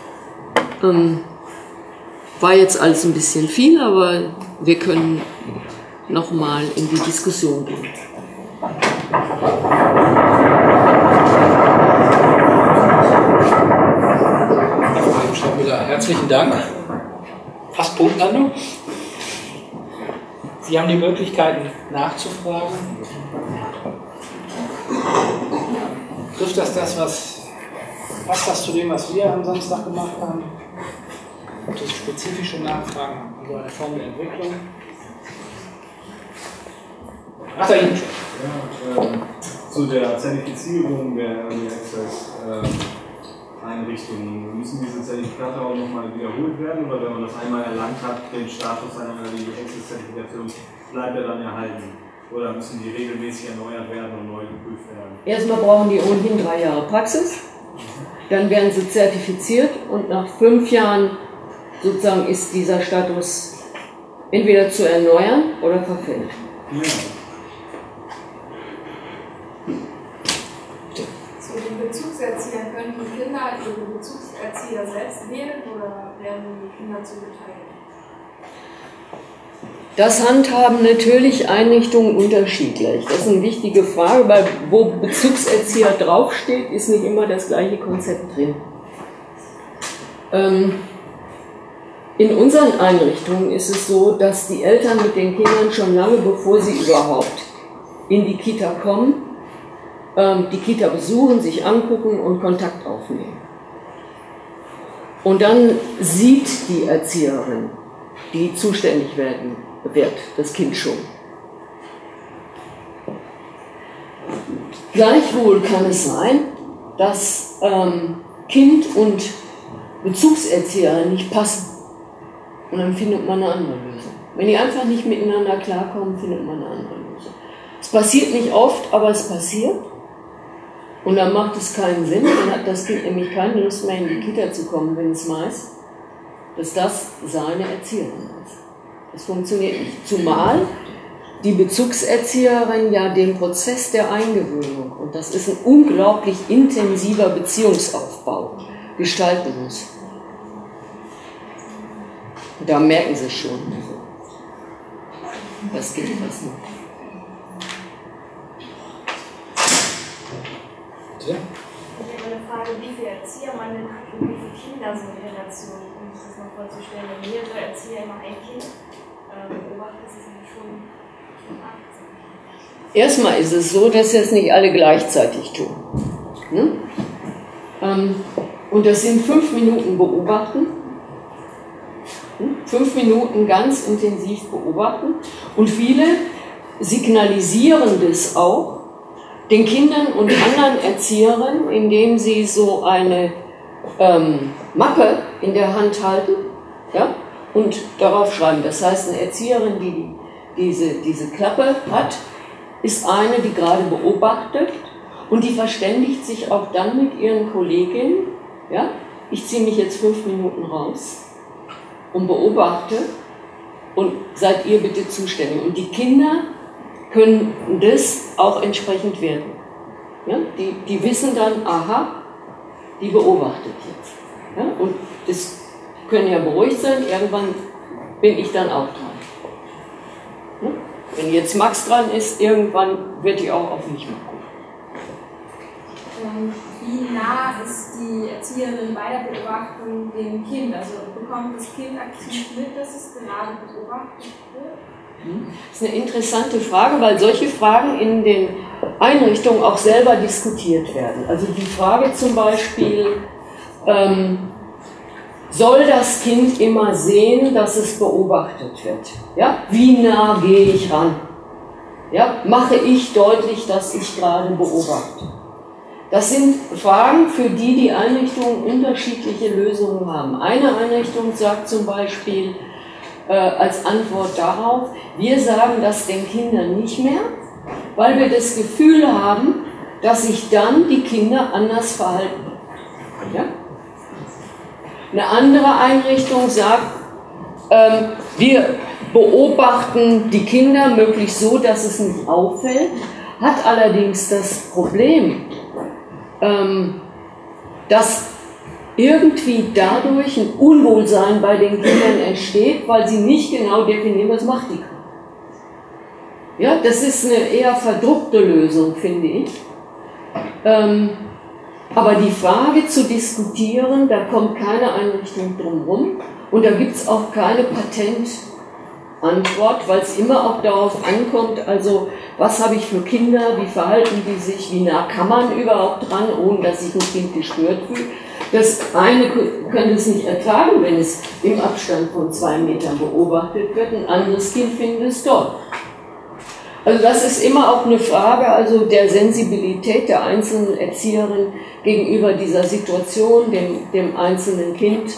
C: War jetzt alles ein bisschen viel, aber wir können nochmal in die Diskussion gehen.
A: Herzlichen Dank. Fast Punktlandung. Sie haben die Möglichkeit nachzufragen. Trifft das, passt das zu dem, was wir am Samstag gemacht haben? Gibt es spezifische Nachfragen an so eine Form der Entwicklung? Ach, da hinten schon.
I: Ja, zu der Zertifizierung der Early Access Einrichtungen. Müssen diese Zertifikate auch nochmal wiederholt werden oder wenn man das einmal erlangt hat, den Status einer Early Access Zertifikation, bleibt er dann erhalten? Oder müssen die regelmäßig erneuert werden und neu geprüft werden?
C: Erstmal brauchen die ohnehin 3 Jahre Praxis, dann werden sie zertifiziert und nach 5 Jahren sozusagen ist dieser Status entweder zu erneuern oder verfällt.
I: Ja.
J: Zu den Bezugserziehern können die Kinder ihre Bezugserzieher selbst wählen oder werden die Kinder zugeteilt?
C: Das handhaben natürlich Einrichtungen unterschiedlich. Das ist eine wichtige Frage, weil wo Bezugserzieher draufsteht, ist nicht immer das gleiche Konzept drin. In unseren Einrichtungen ist es so, dass die Eltern mit den Kindern schon lange bevor sie überhaupt in die Kita kommen, die Kita besuchen, sich angucken und Kontakt aufnehmen. Und dann sieht die Erzieherin, die zuständig wird, das Kind schon. Gleichwohl kann es sein, dass Kind und Bezugserzieher nicht passen. Und dann findet man eine andere Lösung. Wenn die einfach nicht miteinander klarkommen, findet man eine andere Lösung. Es passiert nicht oft, aber es passiert. Und dann macht es keinen Sinn, dann hat das Kind nämlich keine Lust mehr in die Kita zu kommen, wenn es weiß, dass das seine Erzieherin ist. Das funktioniert nicht. Zumal die Bezugserzieherin ja den Prozess der Eingewöhnung, und das ist ein unglaublich intensiver Beziehungsaufbau, gestalten muss. Da merken Sie schon, was geht, was nicht.
J: Ich habe eine Frage, wie viele Erzieher man denn hat und wie viele Kinder so in Relation, um sich das mal vorzustellen. Wenn mehrere Erzieher immer ein Kind beobachtet, ist es schon arg.
C: Erstmal ist es so, dass das nicht alle gleichzeitig tun. Und das sind 5 Minuten beobachten. 5 Minuten ganz intensiv beobachten. Und viele signalisieren das auch den Kindern und anderen Erzieherinnen, indem sie so eine Mappe in der Hand halten, ja, und darauf schreiben. Das heißt, eine Erzieherin, die diese Klappe hat, ist eine, die gerade beobachtet und die verständigt sich auch dann mit ihren Kolleginnen. Ja, ich ziehe mich jetzt 5 Minuten raus und beobachte und seid ihr bitte zuständig. Und die Kinder können das auch entsprechend werden. Ja? Die wissen dann, aha, die beobachtet jetzt. Ja? Und das können ja beruhigt sein, irgendwann bin ich dann auch dran. Ja? Wenn jetzt Max dran ist, irgendwann wird die auch auf mich machen.
J: Wie nah ist die Erzieherin bei der Beobachtung dem Kind? Also bekommt das Kind aktiv mit, dass es gerade beobachtet wird?
C: Das ist eine interessante Frage, weil solche Fragen in den Einrichtungen auch selber diskutiert werden. Also die Frage zum Beispiel, soll das Kind immer sehen, dass es beobachtet wird? Ja? Wie nah gehe ich ran? Ja? Mache ich deutlich, dass ich gerade beobachte? Das sind Fragen, für die die Einrichtungen unterschiedliche Lösungen haben. Eine Einrichtung sagt zum Beispiel als Antwort darauf, wir sagen das den Kindern nicht mehr, weil wir das Gefühl haben, dass sich dann die Kinder anders verhalten. Ja? Eine andere Einrichtung sagt, wir beobachten die Kinder möglichst so, dass es nicht auffällt, hat allerdings das Problem, dass irgendwie dadurch ein Unwohlsein bei den Kindern entsteht, weil sie nicht genau definieren, was macht die Krankheit. Ja, das ist eine eher verdruckte Lösung, finde ich. Aber die Frage zu diskutieren, da kommt keine Einrichtung drumherum und da gibt es auch keine Patentantwort, weil es immer auch darauf ankommt, also was habe ich für Kinder, wie verhalten die sich, wie nah kann man überhaupt dran, ohne dass sich ein Kind gestört fühlt. Das eine könnte es nicht ertragen, wenn es im Abstand von 2 Metern beobachtet wird, ein anderes Kind findet es toll. Also das ist immer auch eine Frage also der Sensibilität der einzelnen Erzieherin gegenüber dieser Situation, dem einzelnen Kind,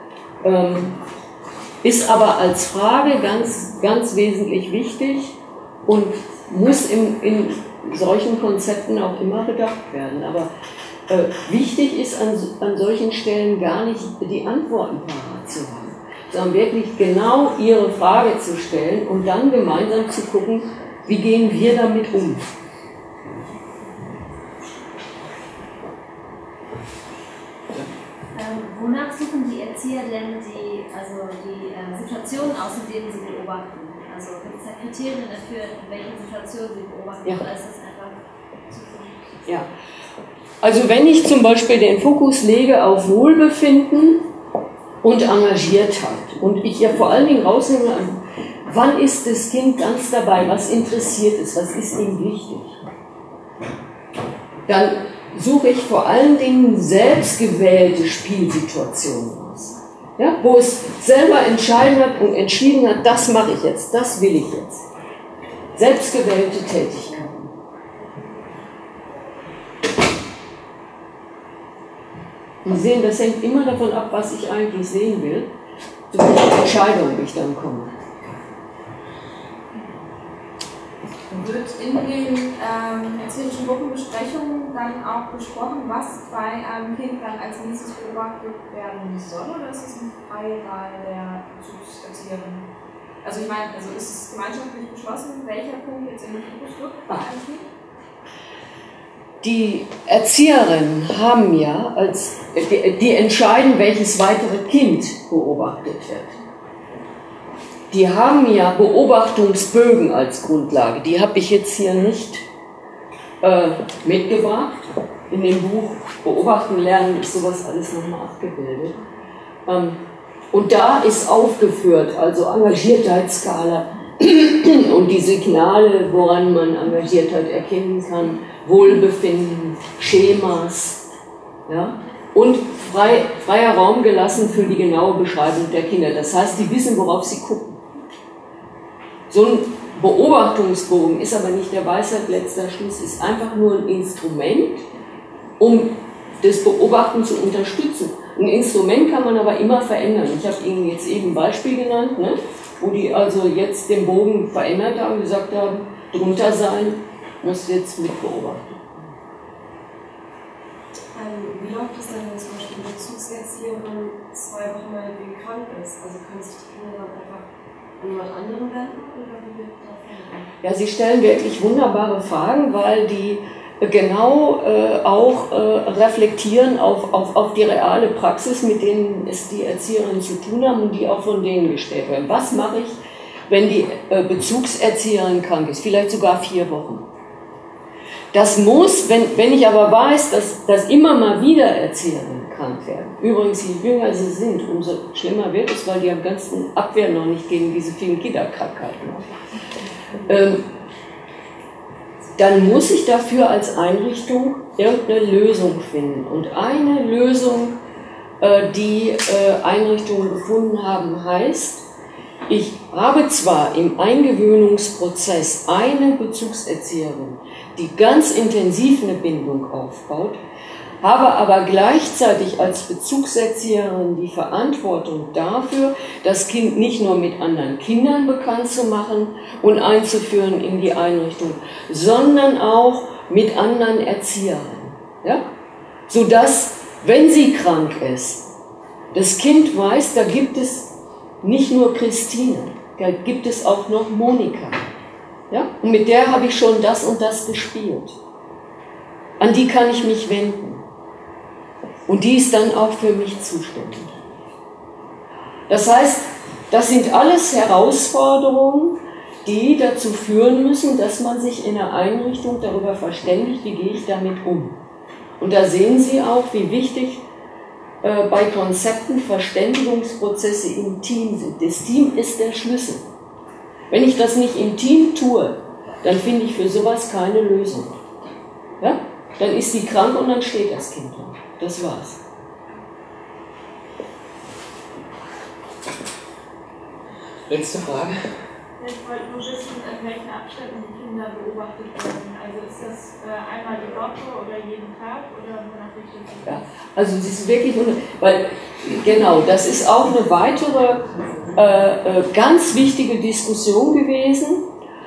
C: ist aber als Frage ganz, ganz wesentlich wichtig und muss in solchen Konzepten auch immer bedacht werden. Aber wichtig ist an solchen Stellen gar nicht die Antworten parat zu haben, sondern wirklich genau ihre Frage zu stellen und dann gemeinsam zu gucken, wie gehen wir damit um.
J: Wonach suchen die Erzieher denn die Situationen aus, in denen sie beobachten? Also gibt es da Kriterien dafür, welche Situationen sie beobachten?
C: Ja.
J: Oder ist das einfach zu viel?
C: Ja. Also wenn ich zum Beispiel den Fokus lege auf Wohlbefinden und Engagiertheit und ich ja vor allen Dingen rausnehme, wann ist das Kind ganz dabei, was interessiert es, was ist ihm wichtig, dann suche ich vor allen Dingen selbstgewählte Spielsituationen aus, ja, wo es selber entschieden hat, das mache ich jetzt, das will ich jetzt. Selbstgewählte Tätigkeiten. Sie sehen, das hängt immer davon ab, was ich eigentlich sehen will, zu welcher Entscheidung ich dann komme.
K: Wird in den erzieherischen Gruppenbesprechungen dann auch besprochen, was bei einem Kind dann als nächstes beobachtet werden soll, oder ist es eine freie Wahl der Bezugserzieherin? Also ich meine, ist es gemeinschaftlich beschlossen, welcher Punkt jetzt in den Fokus rückt bei einem Kind?
C: Die Erzieherinnen haben ja, die entscheiden, welches weitere Kind beobachtet wird. Die haben ja Beobachtungsbögen als Grundlage. Die habe ich jetzt hier nicht mitgebracht. In dem Buch Beobachten lernen ist sowas alles nochmal abgebildet. Und da ist aufgeführt, also Engagiertheitsskala und die Signale, woran man Engagiertheit erkennen kann, Wohlbefinden, Schemas, ja, und freier Raum gelassen für die genaue Beschreibung der Kinder. Das heißt, die wissen, worauf sie gucken. So ein Beobachtungsbogen ist aber nicht der Weisheit letzter Schluss, ist einfach nur ein Instrument, um das Beobachten zu unterstützen. Ein Instrument kann man aber immer verändern. Ich habe Ihnen jetzt eben ein Beispiel genannt, ne, wo die also jetzt den Bogen verändert haben, gesagt haben, drunter sein, muss jetzt mit beobachten.
G: Wie läuft es denn, wenn zum Beispiel eine Bezugserzieherin 2 Wochen mal krank ist? Also können sich die Kinder dann einfach an jemand anderen wenden? Oder wie wird das dann?
C: Ja, Sie stellen wirklich wunderbare Fragen, weil die genau auch reflektieren auf die reale Praxis, mit denen es die Erzieherinnen zu tun haben und die auch von denen gestellt werden. Was mache ich, wenn die Bezugserzieherin krank ist? Vielleicht sogar 4 Wochen. Das muss, wenn ich aber weiß, dass immer mal wieder Erzieherinnen krank werden, übrigens je jünger sie sind, umso schlimmer wird es, weil die am ganzen Abwehr noch nicht gegen diese vielen Kinderkrankheiten haben, dann muss ich dafür als Einrichtung irgendeine Lösung finden. Und eine Lösung, die Einrichtungen gefunden haben, heißt, ich habe zwar im Eingewöhnungsprozess eine Bezugserzieherin, die ganz intensiv eine Bindung aufbaut, habe aber gleichzeitig als Bezugserzieherin die Verantwortung dafür, das Kind nicht nur mit anderen Kindern bekannt zu machen und einzuführen in die Einrichtung, sondern auch mit anderen Erzieherinnen. Ja? Sodass, wenn sie krank ist, das Kind weiß, da gibt es nicht nur Christine, da gibt es auch noch Monika. Ja? Und mit der habe ich schon das und das gespielt. An die kann ich mich wenden. Und die ist dann auch für mich zuständig. Das heißt, das sind alles Herausforderungen, die dazu führen müssen, dass man sich in der Einrichtung darüber verständigt, wie gehe ich damit um. Und da sehen Sie auch, wie wichtig bei Konzepten Verständigungsprozesse im Team sind. Das Team ist der Schlüssel. Wenn ich das nicht im Team tue, dann finde ich für sowas keine Lösung. Ja? Dann ist die krank und dann steht das Kind da. Das war's.
A: Letzte Frage.
J: Ich wollte nur wissen, in welchen Abständen die Kinder beobachtet werden. Also ist das einmal die Woche oder jeden Tag oder wonach richtet sich das?
C: Ja, also es ist wirklich, weil genau, das ist auch eine weitere ganz wichtige Diskussion gewesen.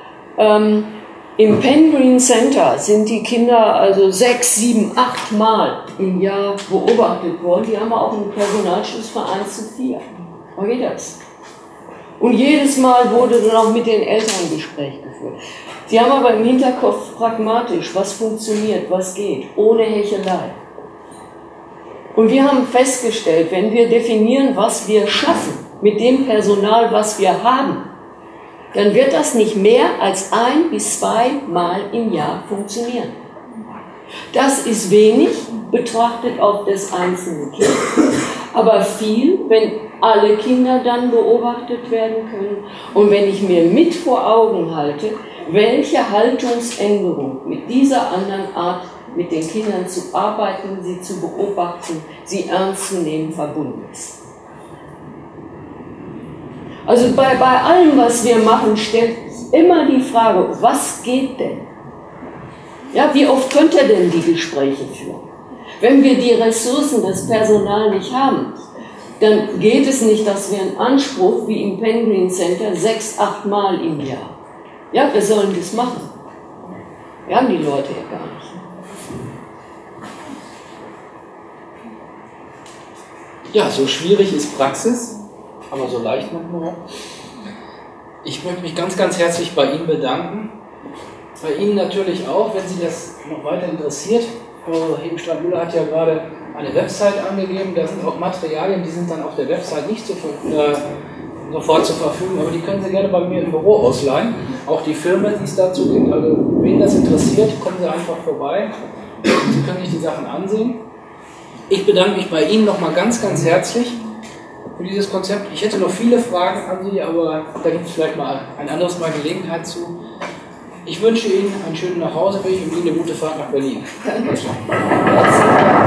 C: Im Penn Center sind die Kinder also 6, 7, 8 Mal im Jahr beobachtet worden. Die haben auch einen Personalschluss von 1:4. Wo geht das? Und jedes Mal wurde dann auch mit den Eltern ein Gespräch geführt. Sie haben aber im Hinterkopf pragmatisch, was funktioniert, was geht, ohne Hechelei. Und wir haben festgestellt, wenn wir definieren, was wir schaffen, mit dem Personal, was wir haben, dann wird das nicht mehr als 1 bis 2 Mal im Jahr funktionieren. Das ist wenig, betrachtet auf das einzelne Kind, aber viel, wenn alle Kinder dann beobachtet werden können und wenn ich mir mit vor Augen halte, welche Haltungsänderung mit dieser anderen Art, mit den Kindern zu arbeiten, sie zu beobachten, sie ernst zu nehmen, verbunden ist. Also bei allem, was wir machen, stellt immer die Frage, was geht denn? Ja, wie oft könnt ihr denn die Gespräche führen? Wenn wir die Ressourcen, das Personal nicht haben, dann geht es nicht, dass wir einen Anspruch wie im Penn Center 6, 8 Mal im Jahr. Ja, wir sollen das machen. Wir haben die Leute ja gar nicht.
A: Ja, so schwierig ist Praxis, aber so leicht manchmal. Ich möchte mich ganz, ganz herzlich bei Ihnen bedanken. Bei Ihnen natürlich auch, wenn Sie das noch weiter interessiert. Frau Hebenstreit-Müller hat ja gerade eine Website angegeben, da sind auch Materialien, die sind dann auf der Website nicht sofort zur Verfügung, aber die können Sie gerne bei mir im Büro ausleihen. Auch die Filme, die es dazu gibt, also wen das interessiert, kommen Sie einfach vorbei. Sie können sich die Sachen ansehen. Ich bedanke mich bei Ihnen nochmal ganz, ganz herzlich für dieses Konzept. Ich hätte noch viele Fragen an Sie, aber da gibt es vielleicht mal ein anderes Mal Gelegenheit zu. Ich wünsche Ihnen einen schönen Nachhauseweg und Ihnen eine gute Fahrt nach Berlin.
C: Dankeschön.